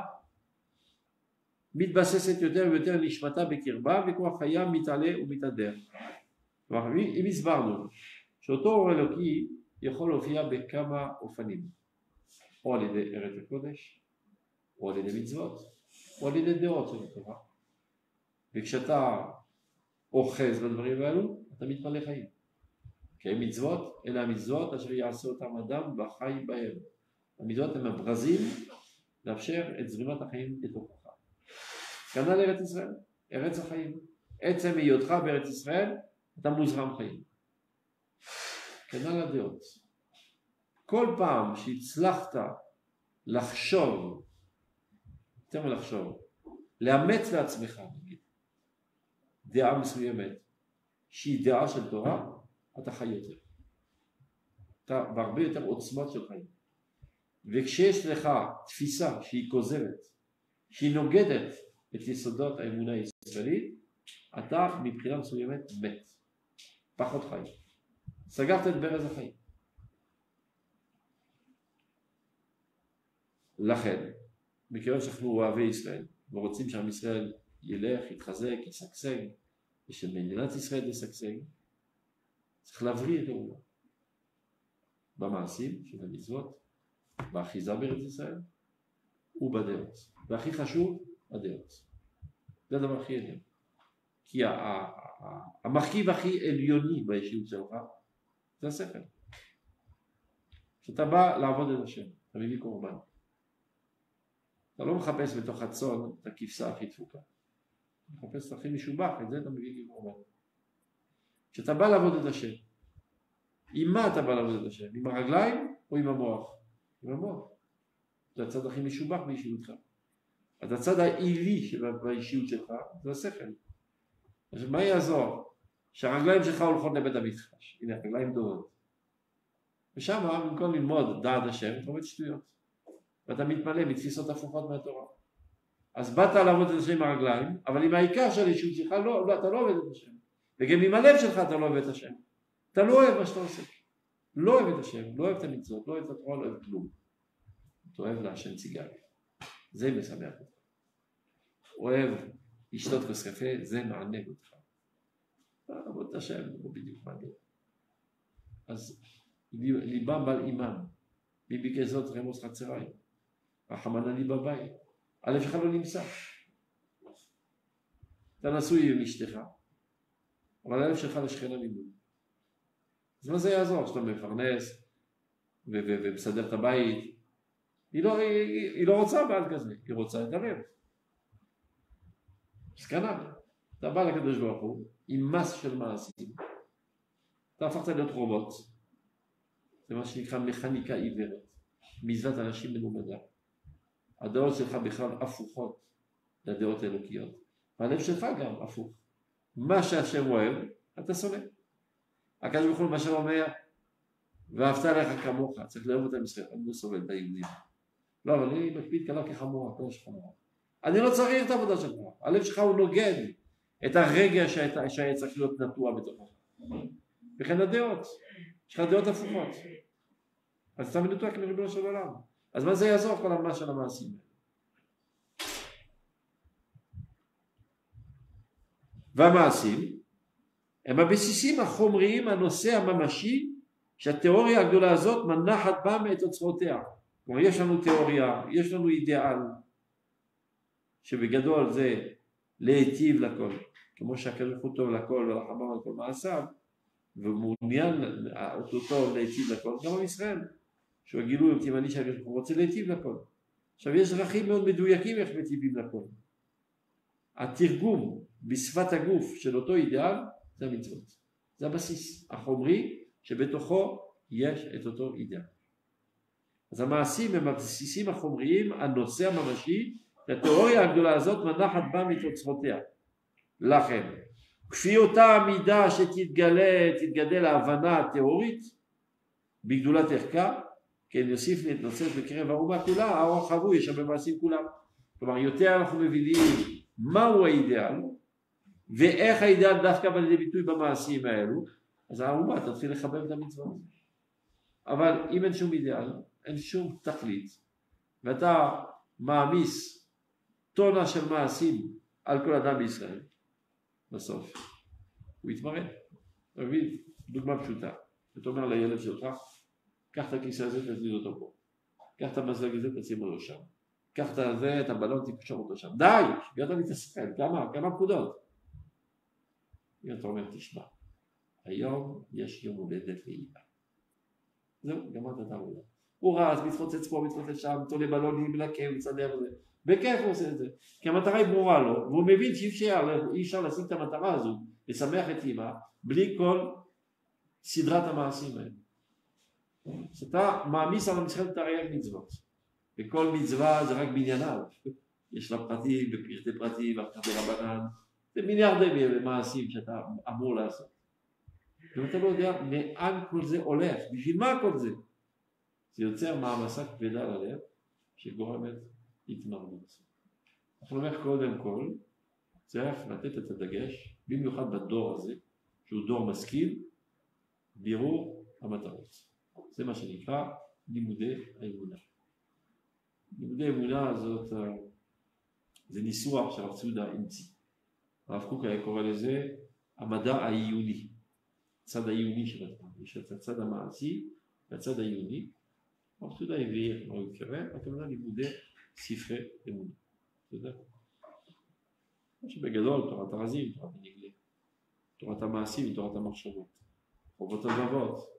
מתבססת יותר ויותר נשמתה בקרבה, וכוח חיה מתעלה ומתהדר. כלומר, אם הסברנו שאותו אור אלוקי יכול להופיע בכמה אופנים, או על ידי ארץ הקודש, או על ידי מצוות, או על ידי דעות של התורה. וכשאתה אוחז בדברים האלו, אתה מתמלא חיים. כי המצוות, אלה המצוות אשר יעשה אותם אדם בחי בהם. המצוות הן הברזים לאפשר את זרימת החיים בתוכך. כנ"ל ארץ ישראל, ארץ החיים. עצם היותך בארץ ישראל, אתה מוזרם חיים. כנ"ל הדעות. כל פעם שהצלחת לחשוב, יותר מלחשוב, לאמץ לעצמך, נגיד, דעה מסוימת, שהיא דעה של תורה, אתה חי יותר. אתה בהרבה יותר עוצמות של חיים. וכשיש לך תפיסה שהיא כוזבת, שהיא נוגדת את יסודות האמונה הישראלית, אתה מבחינה מסוימת מת. פחות חי. סגרת את ברז החיים. לכן, מכיוון שאנחנו אוהבי ישראל, ורוצים שעם ישראל ילך, יתחזק, ישגשג, ושמדינת ישראל תשגשג, צריך להבריא את האומה. במעשים של המצוות, באחיזה בארץ ישראל, ובדעות. והכי חשוב, הדעות. זה הדבר הכי עליון. כי המרכיב הכי עליוני באישיות שלך זה השכל. כשאתה בא לעבוד את השם, אתה מביא קורבן. אתה לא מחפש בתוך הצאן את הכבשה הכי דפוקה. אתה מחפש את הכי משובח, את זה אתה מביא כקורבן. כשאתה בא לעבוד את השם, עם מה אתה בא לעבוד את השם? עם הרגליים או עם המוח? עם המוח. זה הצד הכי משובח באישיותך. אז הצד העילי באישיות שלך זה השכל. עכשיו מה יעזור? שהרגליים שלך הולכות לבית המדרש. הנה הרגליים דורות. ושם במקום ללמוד דעת השם, אתה לומד שטויות. ואתה מתמלא מתפיסות הפוכות מהתורה. אז באת לעבוד את השם עם הרגליים, אבל עם העיקר של האישיות שלך, אתה לא עובד את השם. וגם עם הלב שלך אתה לא אוהב את השם. אתה לא אוהב מה שאתה עושה. לא אוהב את השם, לא אוהב את המצוות, לא אוהב את התורה, לא אוהב כלום. אתה אוהב לעשן סיגריה. זה משמח אותך. אוהב לשתות כוס קפה, זה מענג אותך. לעבוד את השם, לא בדיוק מענג. אז ליבם בעל אימן. מי ביקש זאת רמוס חצריים. רחמנא לי בבית. הלב שלך לא נמצא. אתה נשוי עם אשתך, אבל הלב שלך לשכנה ממול. אז מה זה יעזור? שאתה מפרנס ומסדר את הבית. היא לא רוצה בעל כזה, היא רוצה את הלב. סכנה. אתה בא לקדוש ברוך הוא עם מס של מעשים. אתה הפכת להיות רובוט. זה מה שנקרא מכניקה עיוורת. מזוות אנשים מלומדה. הדעות שלך בכלל הפוכות לדעות האלוקיות. והלב שלך גם הפוך. מה שהשם אוהב, אתה שונא. הקדוש ברוך הוא למשל אומר, ואהבת לך כמוך, צריך לאהוב אותם ישראל, אני לא סובל את היהודים. לא, אבל אני מקפיד קלה כחמורה, כל שחמורה. אני לא צריך את העבודה שלך, הלב שלך הוא נוגד את הרגע שהיה צריך להיות נטוע בתוכו. וכן הדעות, יש לך דעות הפוכות. אז אתה מנותק מריבונו של עולם. אז מה זה יעזור כל המס של המעשים? והמעשים הם הבסיסים החומריים הנושא הממשי שהתיאוריה הגדולה הזאת מנחת בה את אוצרותיה. כלומר יש לנו תיאוריה, יש לנו אידיאל שבגדול זה להיטיב לכל, כמו שהקדוש ברוך הוא טוב לכל ולחמם על כל מעשיו ומעוניין אותו טוב להיטיב לכל, גם עם ישראל שהוא הגילוי האופטימלי שהקדוש ברוך הוא רוצה להיטיב לכל. עכשיו יש דרכים מאוד מדויקים איך מטיבים לכל. התרגום בשפת הגוף של אותו אידיאל זה המצוות. זה הבסיס החומרי שבתוכו יש את אותו אידיאל. אז המעשים הם הבסיסים החומריים, הנושא הממשי, התיאוריה הגדולה הזאת מנחת בה מתוצרותיה. לכן, כפי אותה המידה שתתגלה להבנה התיאורית בגדולת ערכה, כן יוסיף להתנוצץ בקרב האומה כולה, האור חבוי יש במעשים כולם. כלומר יותר אנחנו מבינים מהו האידיאל ואיך האידיאל דווקא בא לידי ביטוי במעשים האלו, אז האומה תתחיל לחבב את המצווה. אבל אם אין שום אידיאל, אין שום תכלית, ואתה מעמיס טונה של מעשים על כל אדם בישראל, בסוף הוא יתמרד. אתה מבין? דוגמה פשוטה. אתה אומר לילד שלך, קח את הכיסא הזה ותזיז אותו פה. קח את המזלג הזה ותשים אותו שם. קח את הזה, את הבלון, תקשור אותו שם. די! שגעת להתעסק. כמה פקודות. אם אתה אומר, תשמע, היום יש יום הולדת לאמא. זהו, גמרת את העבודה. הוא רץ, מתחוצץ פה, מתחוצץ שם, תולה בלונים, מלקם, מצדר וזה. בכיף הוא עושה את זה. כי המטרה היא ברורה לו, והוא מבין שאי אפשר להשיג את המטרה הזו, לשמח את אמא, בלי כל סדרת המעשים האלה. אז אתה מעמיס על המשחק תרי"ג מצוות. וכל מצווה זה רק בענייניו. יש לה פרטים ופרטי פרטים, והפרטי רבנן. זה מיליארדי מעשים שאתה אמור לעשות. ואתה לא יודע לאן כל זה הולך, בשביל מה כל זה? זה יוצר מעמסה כבדה ללב, שגורמת התמרדות. אנחנו אומר קודם כל, צריך לתת את הדגש, במיוחד בדור הזה, שהוא דור משכיל, בירור המטרות. זה מה שנקרא לימודי האמונה. לימודי האמונה הזאת, זה ניסוח שהרב צודה המציא. הרב קוק היה קורא לזה המדע העיוני, הצד העיוני של הדבר. יש את הצד המעשי והצד העיוני. הרב צודה הביא, מה הוא התכוון? הכוונה לימודי ספרי אמונה. תודה. שבגדול תורת הרזים, תורת הנגלה, תורת המעשים, תורת המחשבות, חובות הלבבות,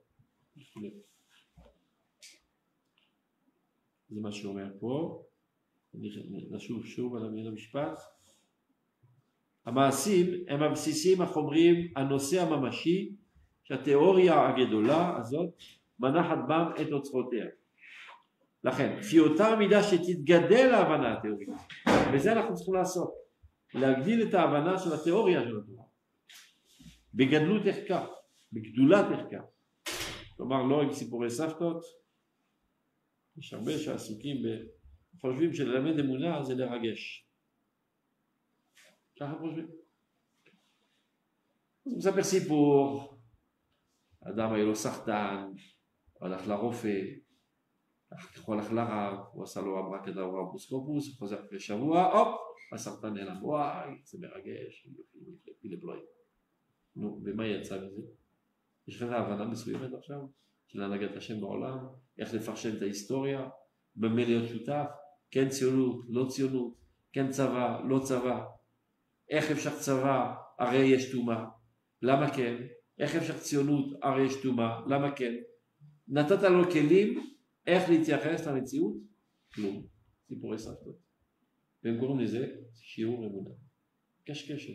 זה מה שאומר פה. נשוב שוב על המילה המשפט. המעשים הם הבסיסים החומריים, הנושא הממשי שהתיאוריה הגדולה הזאת מנחת בם את אוצרותיה. לכן, לפי אותה מידה שתתגדל ההבנה התיאורית, וזה אנחנו צריכים לעשות, להגדיל את ההבנה של התיאוריה של התורה, בגדלות ערכה, בגדולת ערכה. כלומר, לא עם סיפורי סבתות, יש הרבה שעסוקים חושבים שללמד אמונה זה לרגש. ככה חושבים. אז הוא מספר סיפור, אדם היה לו סחטן, הוא הלך לרופא, הוא הלך לרב, הוא עשה לו אברקדברה אבוסקופוס, הוא חוזר אחרי שבוע, הופ, הסרטן נעלם, וואי, זה מרגש, נו, ומה יצא מזה? יש לכם הבנה מסוימת עכשיו של הנהגת השם בעולם, איך לפרשן את ההיסטוריה, במה להיות שותף, כן ציונות, לא ציונות, כן צבא, לא צבא, איך אפשר צבא, הרי יש תומה, למה כן? איך אפשר ציונות, הרי יש תומה, למה כן? נתת לו כלים איך להתייחס למציאות? כלום, סיפורי סבתות. והם קוראים לזה שיעור אמונה, קשקשת.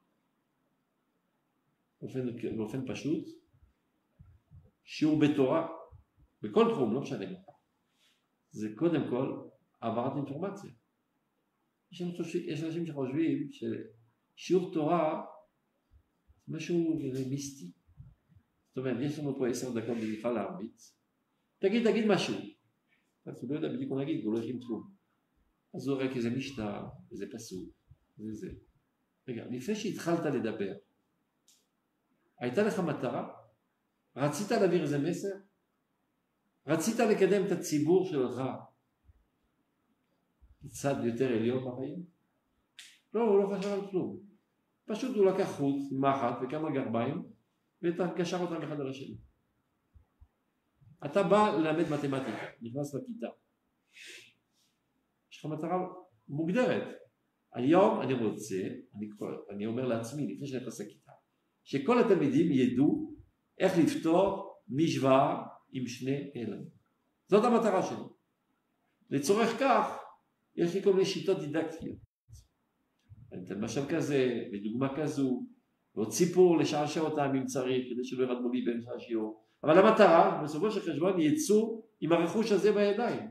באופן פשוט, שיעור בתורה, בכל תחום, לא משנה. זה קודם כל העברת אינפורמציה. יש אנשים שחושבים ששיעור תורה זה משהו מיסטי. זאת אומרת, יש לנו פה 10 דקות בנפעל להרביץ. תגיד משהו. הוא לא יודע בדיוק מה להגיד, הוא לא יכין תחום. אז הוא רואה איזה משנה, איזה פסוק, וזה. רגע, לפני שהתחלת לדבר, הייתה לך מטרה? רצית להעביר איזה מסר? רצית לקדם את הציבור שלך צד יותר עליון בחיים? לא, הוא לא חשב על כלום. פשוט הוא לקח חוט, מחט וכמה גרביים וקשר אותם אחד על השני. אתה בא ללמד מתמטיקה, נכנס לכיתה. יש לך מטרה מוגדרת. היום אני רוצה, אני אומר לעצמי לפני שאני נכנס לכיתה, שכל התלמידים ידעו איך לפתור משוואה עם שני אלמנטים. זאת המטרה שלי. לצורך כך, יש לי כל מיני שיטות דידקטיות. אני אתן משל כזה, ודוגמה כזו, ועוד סיפור לשעשע אותם אם צריך, כדי שלא ירדמו לי באמצע השיעור. אבל המטרה, בסופו של חשבון, יצאו עם הרכוש הזה בידיים.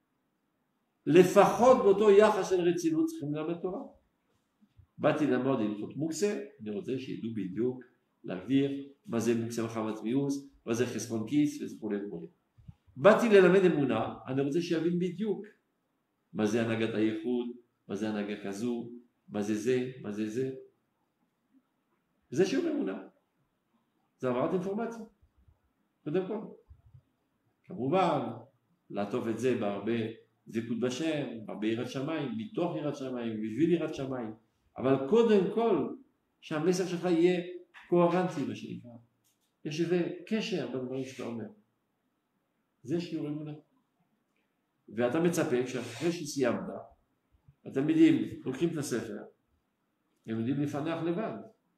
לפחות באותו יחס של רצינות צריכים ללמד תורה. באתי ללמוד הלכות מוקצה, אני רוצה שידעו בדיוק להגדיר מה זה מוקצה מחמת מיאוס, מה זה חסרון כיס וכו' וכו'. באתי ללמד אמונה, אני רוצה שיבין בדיוק מה זה הנהגת הייחוד, מה זה הנהגה כזו, מה זה זה, מה זה זה. וזה שיעור אמונה. זה העברת אינפורמציה. קודם כל. כמובן, לעטוף את זה בהרבה דבקות בשם, בהרבה יראת שמיים, מתוך יראת שמיים, בשביל יראת שמיים. אבל קודם כל, שהמסר שלך יהיה קוהרנטי, מה שנקרא. יש איזה קשר בדברים שאתה אומר. זה שיעור אמונה. ואתה מצפה שאחרי שסיימת, התלמידים לוקחים את הספר, הם יודעים לפענח לבד.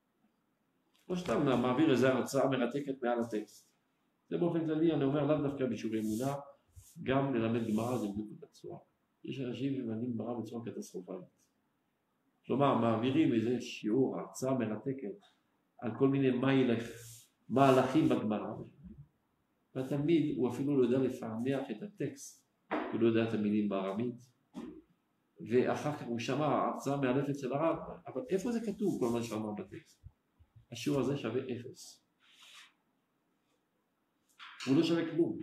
לא שאתה מעביר איזו הרצאה מרתקת מעל הטקסט. זה באופן כללי, אני אומר לאו דווקא בשיעורי אמונה, גם ללמד גמרא זה בדיוק בצורה. יש אנשים שמלמדים גמרא בצורה קטסטרופלית. כלומר, מעבירים איזה שיעור, הרצאה מרתקת, על כל מיני מהלכים בגמרא. והתלמיד הוא אפילו לא יודע לפענח את הטקסט, הוא לא יודע את המילים בארמית. ואחר כך הוא שמע הרצאה מאלפת של הרב, אבל איפה זה כתוב כל מה שאמר בטקסט? השיעור הזה שווה 0. הוא לא שווה כלום.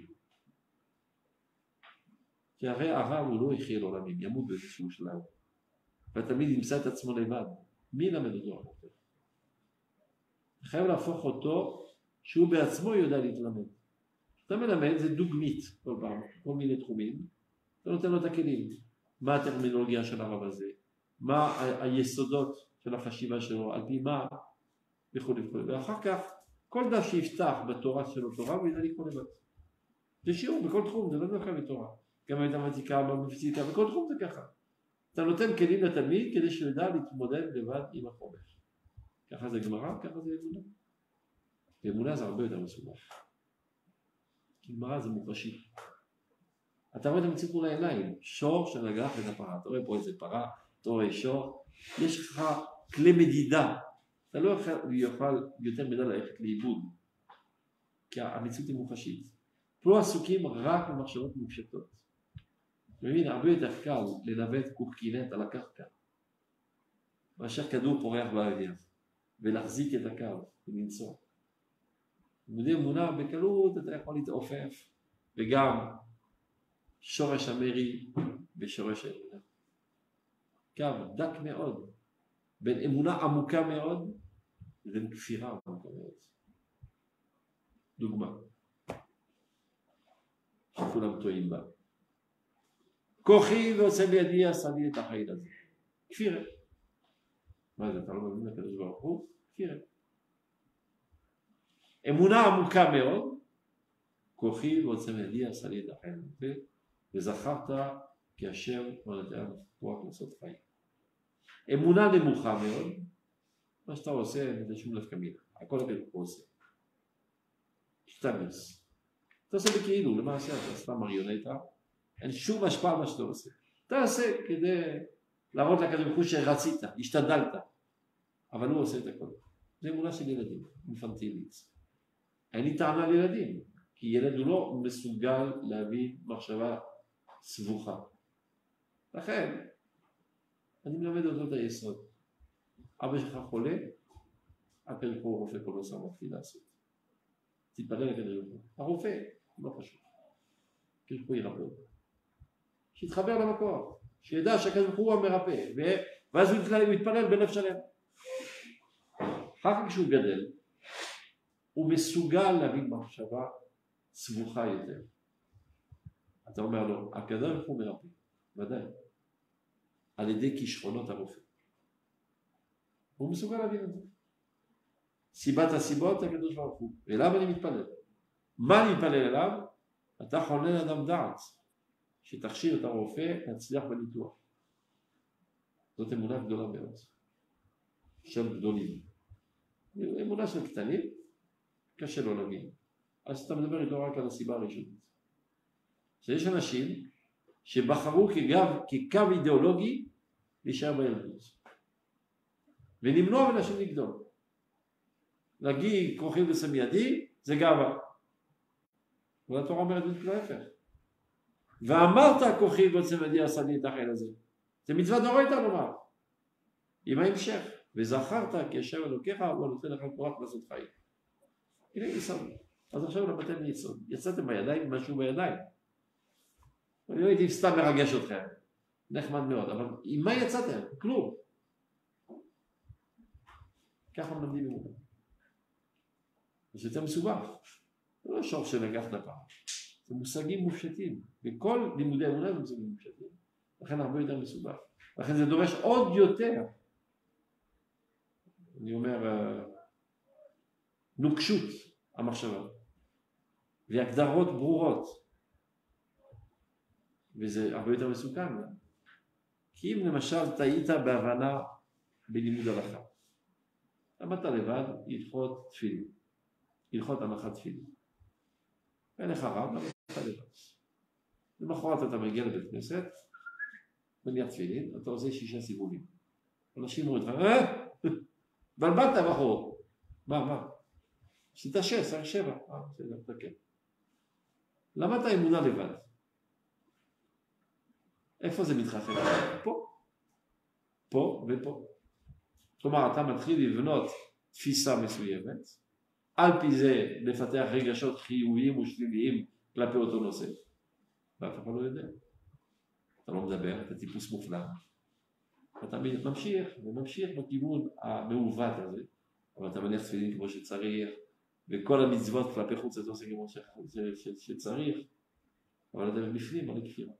כי הרי הרב הוא לא יחיה לעולמים, ימות באיזשהו שלב. והתלמיד ימצא את עצמו לבד. מי ילמד אותו אחר כך? חייב להפוך אותו שהוא בעצמו יודע להתלמד. אתה מלמד זה דוגמית כל פעם, כל מיני תחומים. אתה נותן לו את הכלים. מה הטרמינולוגיה של הרב הזה? מה היסודות של החשיבה שלו? על פי מה? וכו' וכו'. ואחר כך כל דף שיפתח בתורה שלו תורה הוא ידע לקרוא לבד. זה שיעור בכל תחום, זה לא דווקא בתורה. גם במתמטיקה, בפיזיקה, בכל תחום זה ככה. אתה נותן כלים לתלמיד כדי שהוא ידע להתמודד לבד עם החומר. ככה זה גמרא, ככה זה אמונה. ואמונה זה הרבה יותר מסובך. כי גמרא זה מוחשי. אתה רואה את המציאות מול העיניים, שור שנגח את הפרה. אתה רואה פה איזה פרה, אתה רואה שור, יש לך כלי מדידה. אתה לא יכול יותר מדי ללכת לאיבוד. כי המציאות היא מוחשית. פה עסוקים רק במחשבות מופשטות. מבין, הרבה יותר קל לנווט קורקינט על הקרקע, מאשר כדור פורח באוויר, ולהחזיק את הקו ולנסוע. לימודי אמונה בקלות אתה יכול להתעופף, וגם שורש המרי ושורש האמונה. קו דק מאוד, בין אמונה עמוקה מאוד, לבין כפירה עמוקה מאוד. דוגמה, שכולם טועים בה. כוחי ועושה בידי עשה לי את החיים הזה. כפירה. מה זה, אתה לא מבין לקדוש ברוך הוא? כפירה. אמונה עמוקה מאוד, כוחי ועושה בידי עשה לי את החיים הזה, וזכרת כי השם נתן כוח לעשות חיים. אמונה נמוכה מאוד, מה שאתה עושה זה שום דווקא מילה, הכל הקדוש ברוך הוא עושה. שתגס. אתה עושה בכאילו, למעשה אתה סתם מריונטה, אין שום השפעה על מה שאתה עושה. אתה עושה כדי להראות לקדוש ברוך הוא שרצית, השתדלת, אבל הוא עושה את הכל. זה אמונה של ילדים, אינפנטילית. אין לי טענה לילדים, כי ילד הוא לא מסוגל להביא מחשבה סבוכה. לכן, אני מלמד אותו את היסוד. אבא שלך חולה, הקדוש ברוך הוא רופא כל לא שם מתחיל לעשות. תתפלל לקדוש ברוך הוא. הרופא, לא חשוב. הקדוש ברוך הוא ירפא אותו. שיתחבר למקור, שידע שהקדוש ברוך הוא המרפא, ואז הוא יתפלל בלב שלם. אחר כך כשהוא גדל, הוא מסוגל להביא מחשבה סבוכה יותר. אתה אומר לו, הקדוש ברוך הוא מרפא, ודאי, על ידי כישרונות הרופא. הוא מסוגל להבין את זה. סיבת הסיבות הקדוש ברוך הוא, ואליו אני מתפלל. מה אני מתפלל אליו? אתה חונן אדם דעת, שתכשיר את הרופא להצליח בניתוח. זאת אמונה גדולה מאוד, של גדולים. אמונה של קטנים, קשה לא להבין. אז אתה מדבר איתו רק על הסיבה הראשונית. שיש אנשים שבחרו כקו אידיאולוגי להישאר בילדות. ולמנוע אנשים לגדול. להגיד כוחי ושם ידי, זה גאווה. והתורה אומרת בדיוק להפך. ואמרת כוחי ושם ידי עשה לי את החיים הזה. זה מצווה דאורייתא לומר. עם ההמשך. וזכרת כי השם אלוקיך הוא נותן לך כוח לעשות חיים. הנה יסוד. אז עכשיו נבטל מיסוד. יצאתם בידיים, משהו בידיים. אני לא הייתי סתם מרגש אתכם. נחמד מאוד. אבל עם מה יצאתם? כלום. ככה מלמדים אמונה. זה יותר מסובך. זה לא שור שנגח את הפעם. זה מושגים מופשטים. בכל לימודי אמונה זה מושגים מופשטים. לכן הרבה יותר מסובך. לכן זה דורש עוד יותר. אני אומר, נוקשות המחשבה. והגדרות ברורות. וזה הרבה יותר מסוכן. כי אם למשל טעית בהבנה בלימוד הלכה. למדת לבד, הלכות תפילין. הלכות הנחת תפילין. אין לך רב, אבל אתה לבד. למחרת אתה מגיע לבית כנסת, מניח תפילין, אתה עושה 6 סיבובים. אנשים אומרים לך, בלבלת בחור. מה? עשית 6, 7. בסדר, תקן. למדת אמונה לבד. איפה זה מתחלחל? פה ופה. כלומר, אתה מתחיל לבנות תפיסה מסוימת, על פי זה לפתח רגשות חיוביים ושליליים כלפי אותו נושא. ואף אחד לא יודע. אתה לא מדבר, אתה טיפוס מופלא. אתה ממשיך בכיוון המעוות הזה, אבל אתה מניח תפילין כמו שצריך, וכל המצוות כלפי חוץ אתה עושה כמו שצריך, אבל אתה בפנים על הכפירה.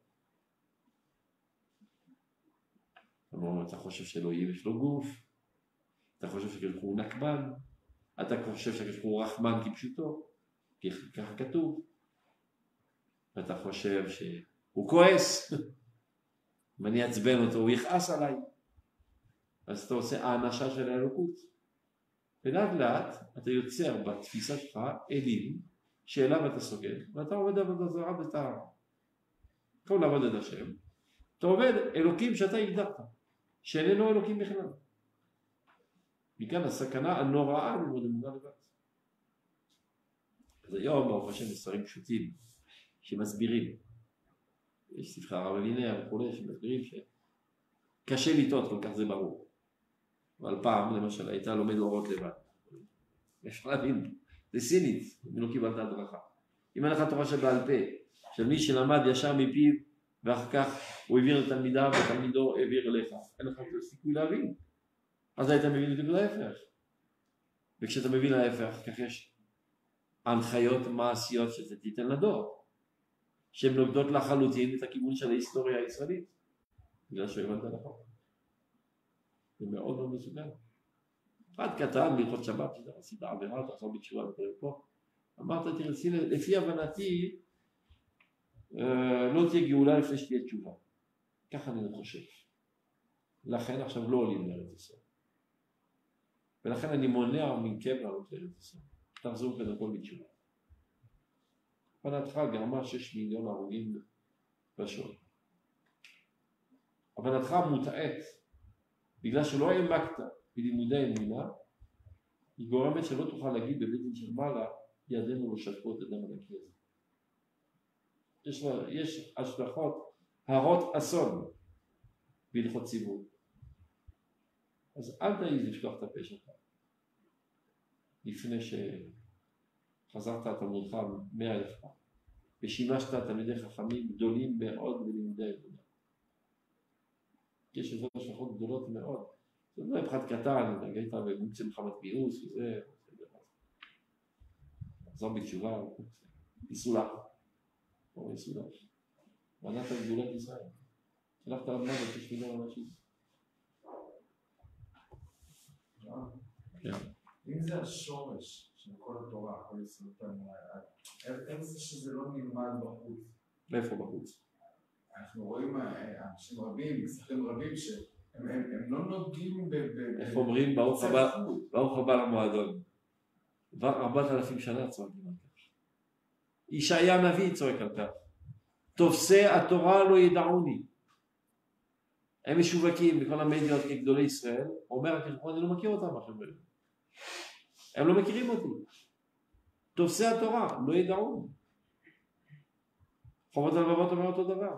אתה חושב שאלוהים יש לו גוף, אתה חושב שהקדוש ברוך הוא נקמן, אתה חושב שהקדוש ברוך הוא רחמן כפשוטו, כי ככה כתוב, ואתה חושב שהוא כועס, אם אני אעצבן אותו, הוא יכעס עליי. אז אתה עושה האנשה של האלוקות. ולאט לאט אתה יוצר בתפיסה שלך אלים שאליו אתה סוגל, ואתה עובד עבודה זרה בטהרה. כל לעבוד את השם. אתה עובד אלוקים שאתה הגדרת, שאיננו אלוקים בכלל. מכאן הסכנה הנוראה ללמוד אמונה לבד. אז היום ברוך השם מספרים פשוטים שמסבירים. יש ספרי הרב אבינר וכולי שמסבירים שקשה לטעות כל כך, זה ברור. אבל פעם למשל הייתה לומד אורות לבד. יש להבין, זה סינית, אם לא קיבלת הדרכה. אם אין לך תורה שבעל פה, של מי שלמד ישר מפיו ואחר כך הוא העביר לתלמידיו ותלמידו העביר אליך, אין לך סיכוי להבין. אז היית מבין בדיוק להפך. וכשאתה מבין להפך, כך יש הנחיות מעשיות שאתה תיתן לדור, שהן נוגדות לחלוטין את הכיוון של ההיסטוריה הישראלית, בגלל שהבנת נכון. זה מאוד מאוד מסוגל. אחד קטן בהלכות שבת, עשית עבירה, תחזור בתשובה ותראה פה. אמרת, תרצי, לפי הבנתי, לא תהיה גאולה לפני שתהיה תשובה. ככה אני חושב. לכן עכשיו לא עולים לארץ ישראל. ולכן אני מונע מכם לעלות לארץ ישראל. תחזור כאן הכל בתשובה. הבנתך גרמה 6 מיליון הרוגים בשואה. הבנתך מוטעית, בגלל שלא העמקת בלימודי אמונה, היא גורמת שלא תוכל להגיד בבית דין של מעלה, ידינו לא שטפו את הדם הנקי הזה. יש השלכות הרות אסון בהלכות ציבור. אז אל תעיז לשלוח את הפה שלך לפני שחזרת את תלמודך 100,000 פעם ושימשת תלמידי חכמים גדולים מאוד בלימודי אמונה. יש לזה השלכות גדולות מאוד. זה לא אחד קטן, הגעת ומוקצה מחמת פיוס וזה, תחזור בתשובה, יסולח, או יסולח. מנעת גדולת ישראל. שלחת על מוות 6 מיליון אנשים. אם זה השורש של כל התורה, כל יסודות האמונה, איך זה שזה לא נלמד בחוץ? איפה בחוץ? אנחנו רואים אנשים רבים, מסכים רבים, שהם לא נוגעים איך אומרים? ברוך הבא למועדון. כבר 4,000 שנה צועקים על כך. ישעיה הנביא צועק על כך. תופסי התורה לא ידעוני. הם משווקים בכל המדיות כגדולי ישראל, אומר הקרחון, אני לא מכיר אותם החבר'ה. הם לא מכירים אותי. תופסי התורה לא ידעוני. חובות הלבבות אומר אותו דבר.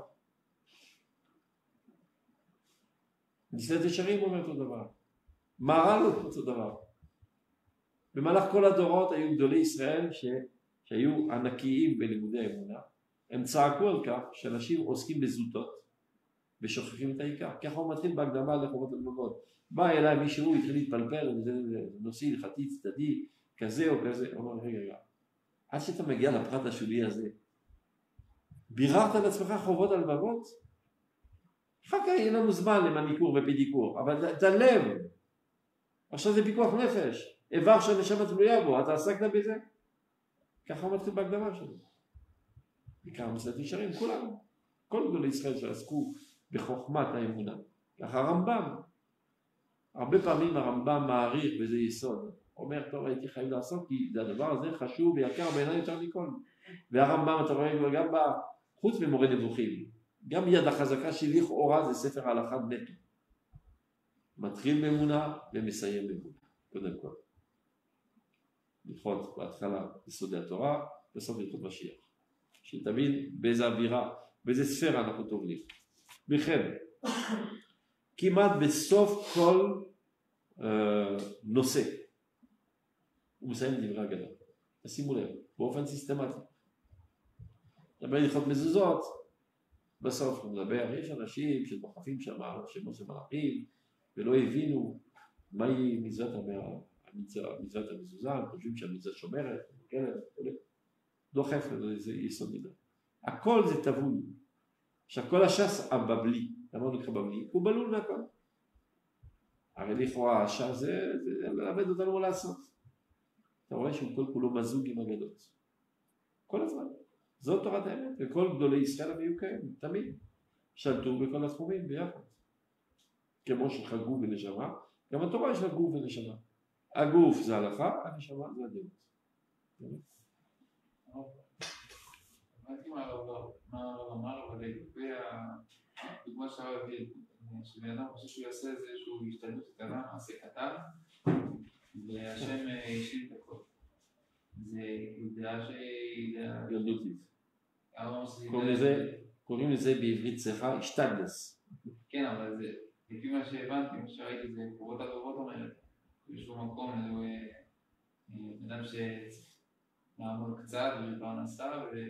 מסילת ישרים אומר אותו דבר. מהר"ל אומר אותו דבר. במהלך כל הדורות היו גדולי ישראל שהיו ענקיים בלימודי אמונה. הם צעקו על כך שאנשים עוסקים בזוטות ושוכחים את העיקר. ככה הוא מתחיל בהקדמה לחובות הלבבות. בא אליי מישהו, התחיל להתפלפל, נושא הלכתי צדדי, כזה או כזה. הוא אומר, רגע, עד שאתה מגיע לפרט השולי הזה, ביררת על עצמך חובות הלבבות? אחר כך אין לנו זמן למניקור ופדיקור, אבל את הלב, עכשיו זה פיקוח נפש, איבר שהנשמה תלויה בו, אתה עסקת בזה? ככה הוא מתחיל בהקדמה שלו. בעיקר מסילת ישרים, כולנו, כל גדולי ישראל שעסקו בחוכמת האמונה. ככה הרמב"ם, הרבה פעמים הרמב"ם מעריך בזה יסוד, אומר, טוב, הייתי חייב לעשות, כי הדבר הזה חשוב ויקר בעיניי יותר מכל. והרמב"ם, אתה רואה, גם חוץ ממורה נבוכים, גם יד החזקה של לכאורה זה ספר ההלכה נטו. מתחיל באמונה ומסיים באמונה, קודם כל. הלכות בהתחלה יסודי התורה, בסוף הלכות משיח. שתבין באיזה אווירה, באיזה ספירה אנחנו טובלים. בכן, כמעט בסוף כל נושא, הוא מסיים דברי הגדה. תשימו לב, באופן סיסטמטי. מדבר הלכות מזוזות, בסוף הוא מדבר, יש אנשים שדוחפים שם שמות של מלאכים, ולא הבינו מהי מצוות המזוזה, הם חושבים שהמצווה שומרת, דוחף לזה יסוד מידה. הכל זה טבול. שכל הש"ס הבבלי, למה הוא נקרא בבלי? הוא בלול מהכל. הרי לכאורה הש"ס זה מלמד אותנו מה לעשות. אתה רואה שהוא כל כולו מזוג עם אגדות. כל הזמן. זאת תורת האמת, וכל גדולי ישראל היו כאלה, תמיד. שלטו בכל התחומים ביחד. כמו שלך גוף ונשמה, גם התורה יש לה גוף ונשמה. הגוף זה הלכה, הנשמה זה הדעות. אמרתי מה הרב אמר, אבל לגבי הדוגמה שהרב הביא, שבן אדם חושב שהוא יעשה איזשהו השתדלות קטנה, מעשה קטן, והשם ישלים את הכל. זה דעה שהיא דעה... ילדותית. קוראים לזה בעברית צחה השתדלס. כן, אבל זה, לפי מה שהבנתי, מה שראיתי, זה קורות הטובות אומרת. באיזשהו מקום, זה אדם לעמוד קצת ובפרנסה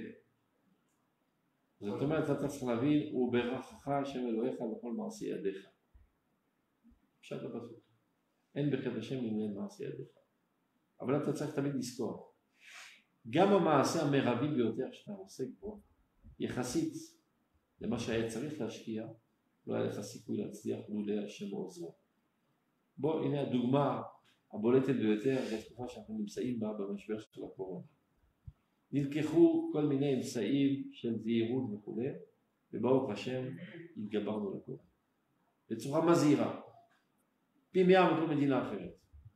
זאת אומרת, אתה צריך להבין, וברכך השם אלוהיך בכל מעשי ידיך. פשט הפסוק. אין בחטא השם אם אין מעשי ידיך. אבל אתה צריך תמיד לזכור. גם המעשה המרבי ביותר שאתה עוסק בו, יחסית למה שהיה צריך להשקיע, לא היה לך סיכוי להצליח לולא השם ועוזרו. בוא, הנה הדוגמה הבולטת ביותר, זו התקופה שאנחנו נמצאים בה במשבר של הקורונה. נלקחו כל מיני אמצעים של זהירות וכו', וברוך השם התגברנו לכל. בצורה מזהירה. פי 100 מכל מדינה אחרת.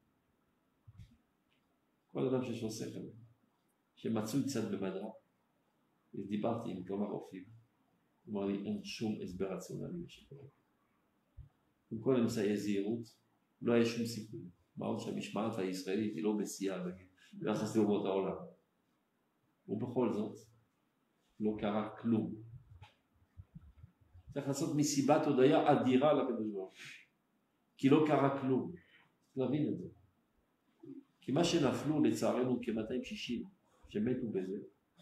כל אדם שיש לו שכל, שמצוי קצת במדע, ודיברתי עם כמה רופאים, אמר לי, אין שום הסבר רציונלי שקורה. עם כל אמצעי זהירות, לא היה שום סיכוי. מה עוד שהמשמעת הישראלית היא לא מסיעה ביחס לאומות העולם. ובכל זאת, לא קרה כלום. צריך לעשות מסיבת הודיה אדירה לקדוש ברוך הוא. כי לא קרה כלום. צריך להבין את זה. כי מה שנפלו לצערנו כ-260 שמתו בזה,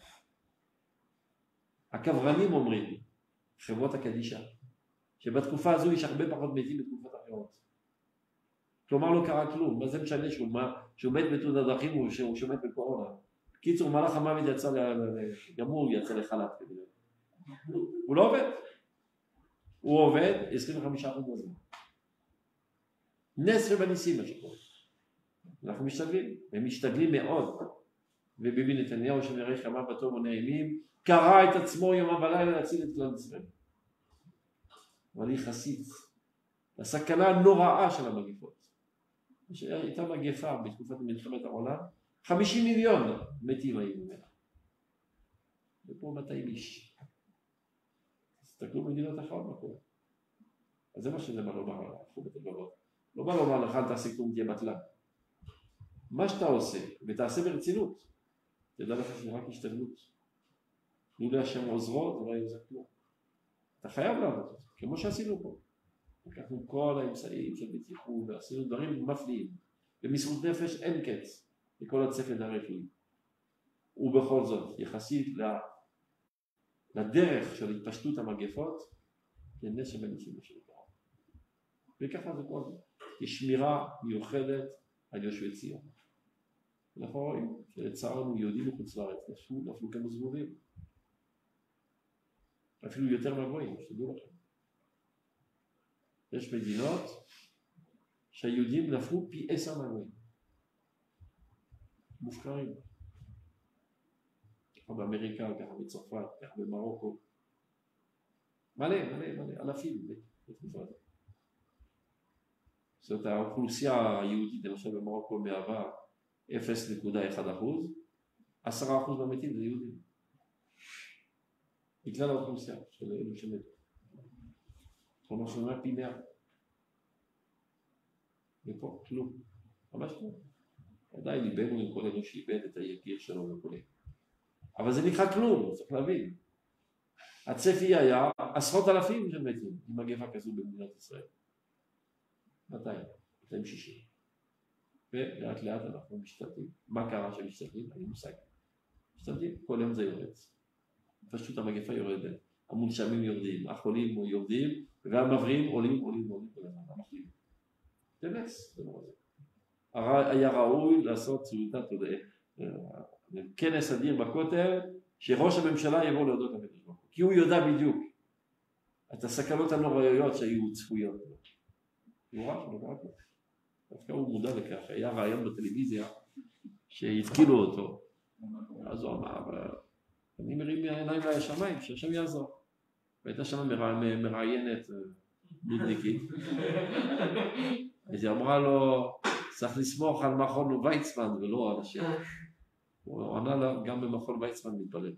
הקברנים אומרים, חברות הקדישה, שבתקופה הזו יש הרבה פחות מתים בתקופות אחרות. כלומר לא קרה כלום. מה זה משנה שהוא מת בתאונת דרכים או שהוא מת בקורונה? קיצור, מלאך המוות יצא, גם הוא יצא לחל"ת כדי. הוא לא עובד. הוא עובד 25% מהזמן. נס ובניסים מה שקורה. אנחנו משתגלים, הם משתגלים מאוד. וביבי נתניהו שנראה כמה בטוב ונעימים, קרא את עצמו יום ולילה להציל את כלל ישראל. אבל היא חסיד לסכנה הנוראה של המגפות. הייתה מגפה בתקופת מלחמת העולם, 50 מיליון מתים היו ממנה. ופה 200 איש. תסתכלו במדינות אחרות מה קורה. אז זה מה שזה בא לומר לך, לא בא לומר לך, אל תעשה כלום, תהיה בטלה. מה שאתה עושה, ותעשה ברצינות, תדע לך שזה רק השתדלות. לולא השם עוזרו, זה לא יעזור כלום. אתה חייב לעבוד, כמו שעשינו פה. לקחנו כל האמצעים של בטיחות, ועשינו דברים מפליאים. במסרות נפש אין קץ. לכל הצפת הרפואי. ובכל זאת, יחסית לדרך של התפשטות המגפות, זה נס שבניסים של קורונה. וככה זה כל זה. יש שמירה מיוחדת על יושבי ציון. אנחנו רואים שלצערנו יהודים מחוץ לארץ נפלו כמו זבובים. אפילו יותר מהגויים, שתדעו לכם. יש מדינות שהיהודים נפלו פי 10 מהגויים. מופקרים. ככה באמריקה, ככה בצרפת, ככה במרוקו. מלא, אלפים בתקופה הזאת. זאת אומרת, האוכלוסייה היהודית, למשל במרוקו, מהווה 0.1%, 10% מהמתים זה יהודים. מכלל האוכלוסייה של אלו שמתו. כלומר שאומר פי 100. ופה, כלום. ממש כלום. עדיין ליבנו עם כל אנוש שאיבד את היקיר שלו וכו'. אבל זה נקרא כלום, צריך להבין. הצפי היה 10,000 של מתים עם מגפה כזו במדינת ישראל. 260. ולאט לאט אנחנו משתתים. מה קרה שמשתתים? אני מושג. משתתים, כל יום זה יורד. פשוט המגפה יורדת. המונשמים יורדים, החולים יורדים, והמבריאים עולים כל הזמן. זה נס, זה לא זה. היה ראוי לעשות סעודת כנס אדיר בכותל, שראש הממשלה יבוא להודות לקדוש ברוך הוא, כי הוא יודע בדיוק את הסכנות הנוראיות שהיו צפויות. הוא ראה שלא קרה כלום. דווקא הוא מודע לכך, היה רעיון בטלוויזיה שהתקילו אותו. אז הוא אמר, אני מרים העיניים לשמיים, שהשם יעזור. והייתה שם מראיינת נודניקית. אז היא אמרה לו, צריך לסמוך על מכון ויצמן ולא על השם. הוא ענה לה, גם במכון ויצמן מתפלל.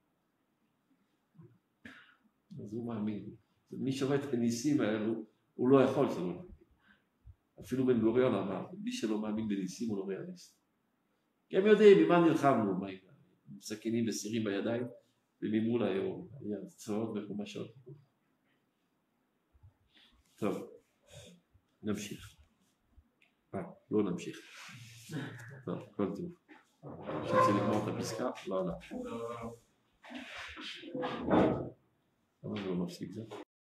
אז הוא מאמין. מי שרואה את הניסים האלו, הוא לא יכול שלא להאמין. אפילו בן גוריון אמר, מי שלא מאמין בניסים הוא לא ריאליסט. כי הם יודעים ממה נלחמנו, עם סכינים וסירים בידיים, וממול היום, היה צבאות מחומשות. טוב, נמשיך. לא נמשיך. טוב, כל טוב. שרצה לגמור את הפסקה? לא. למה לא מפסיק זה?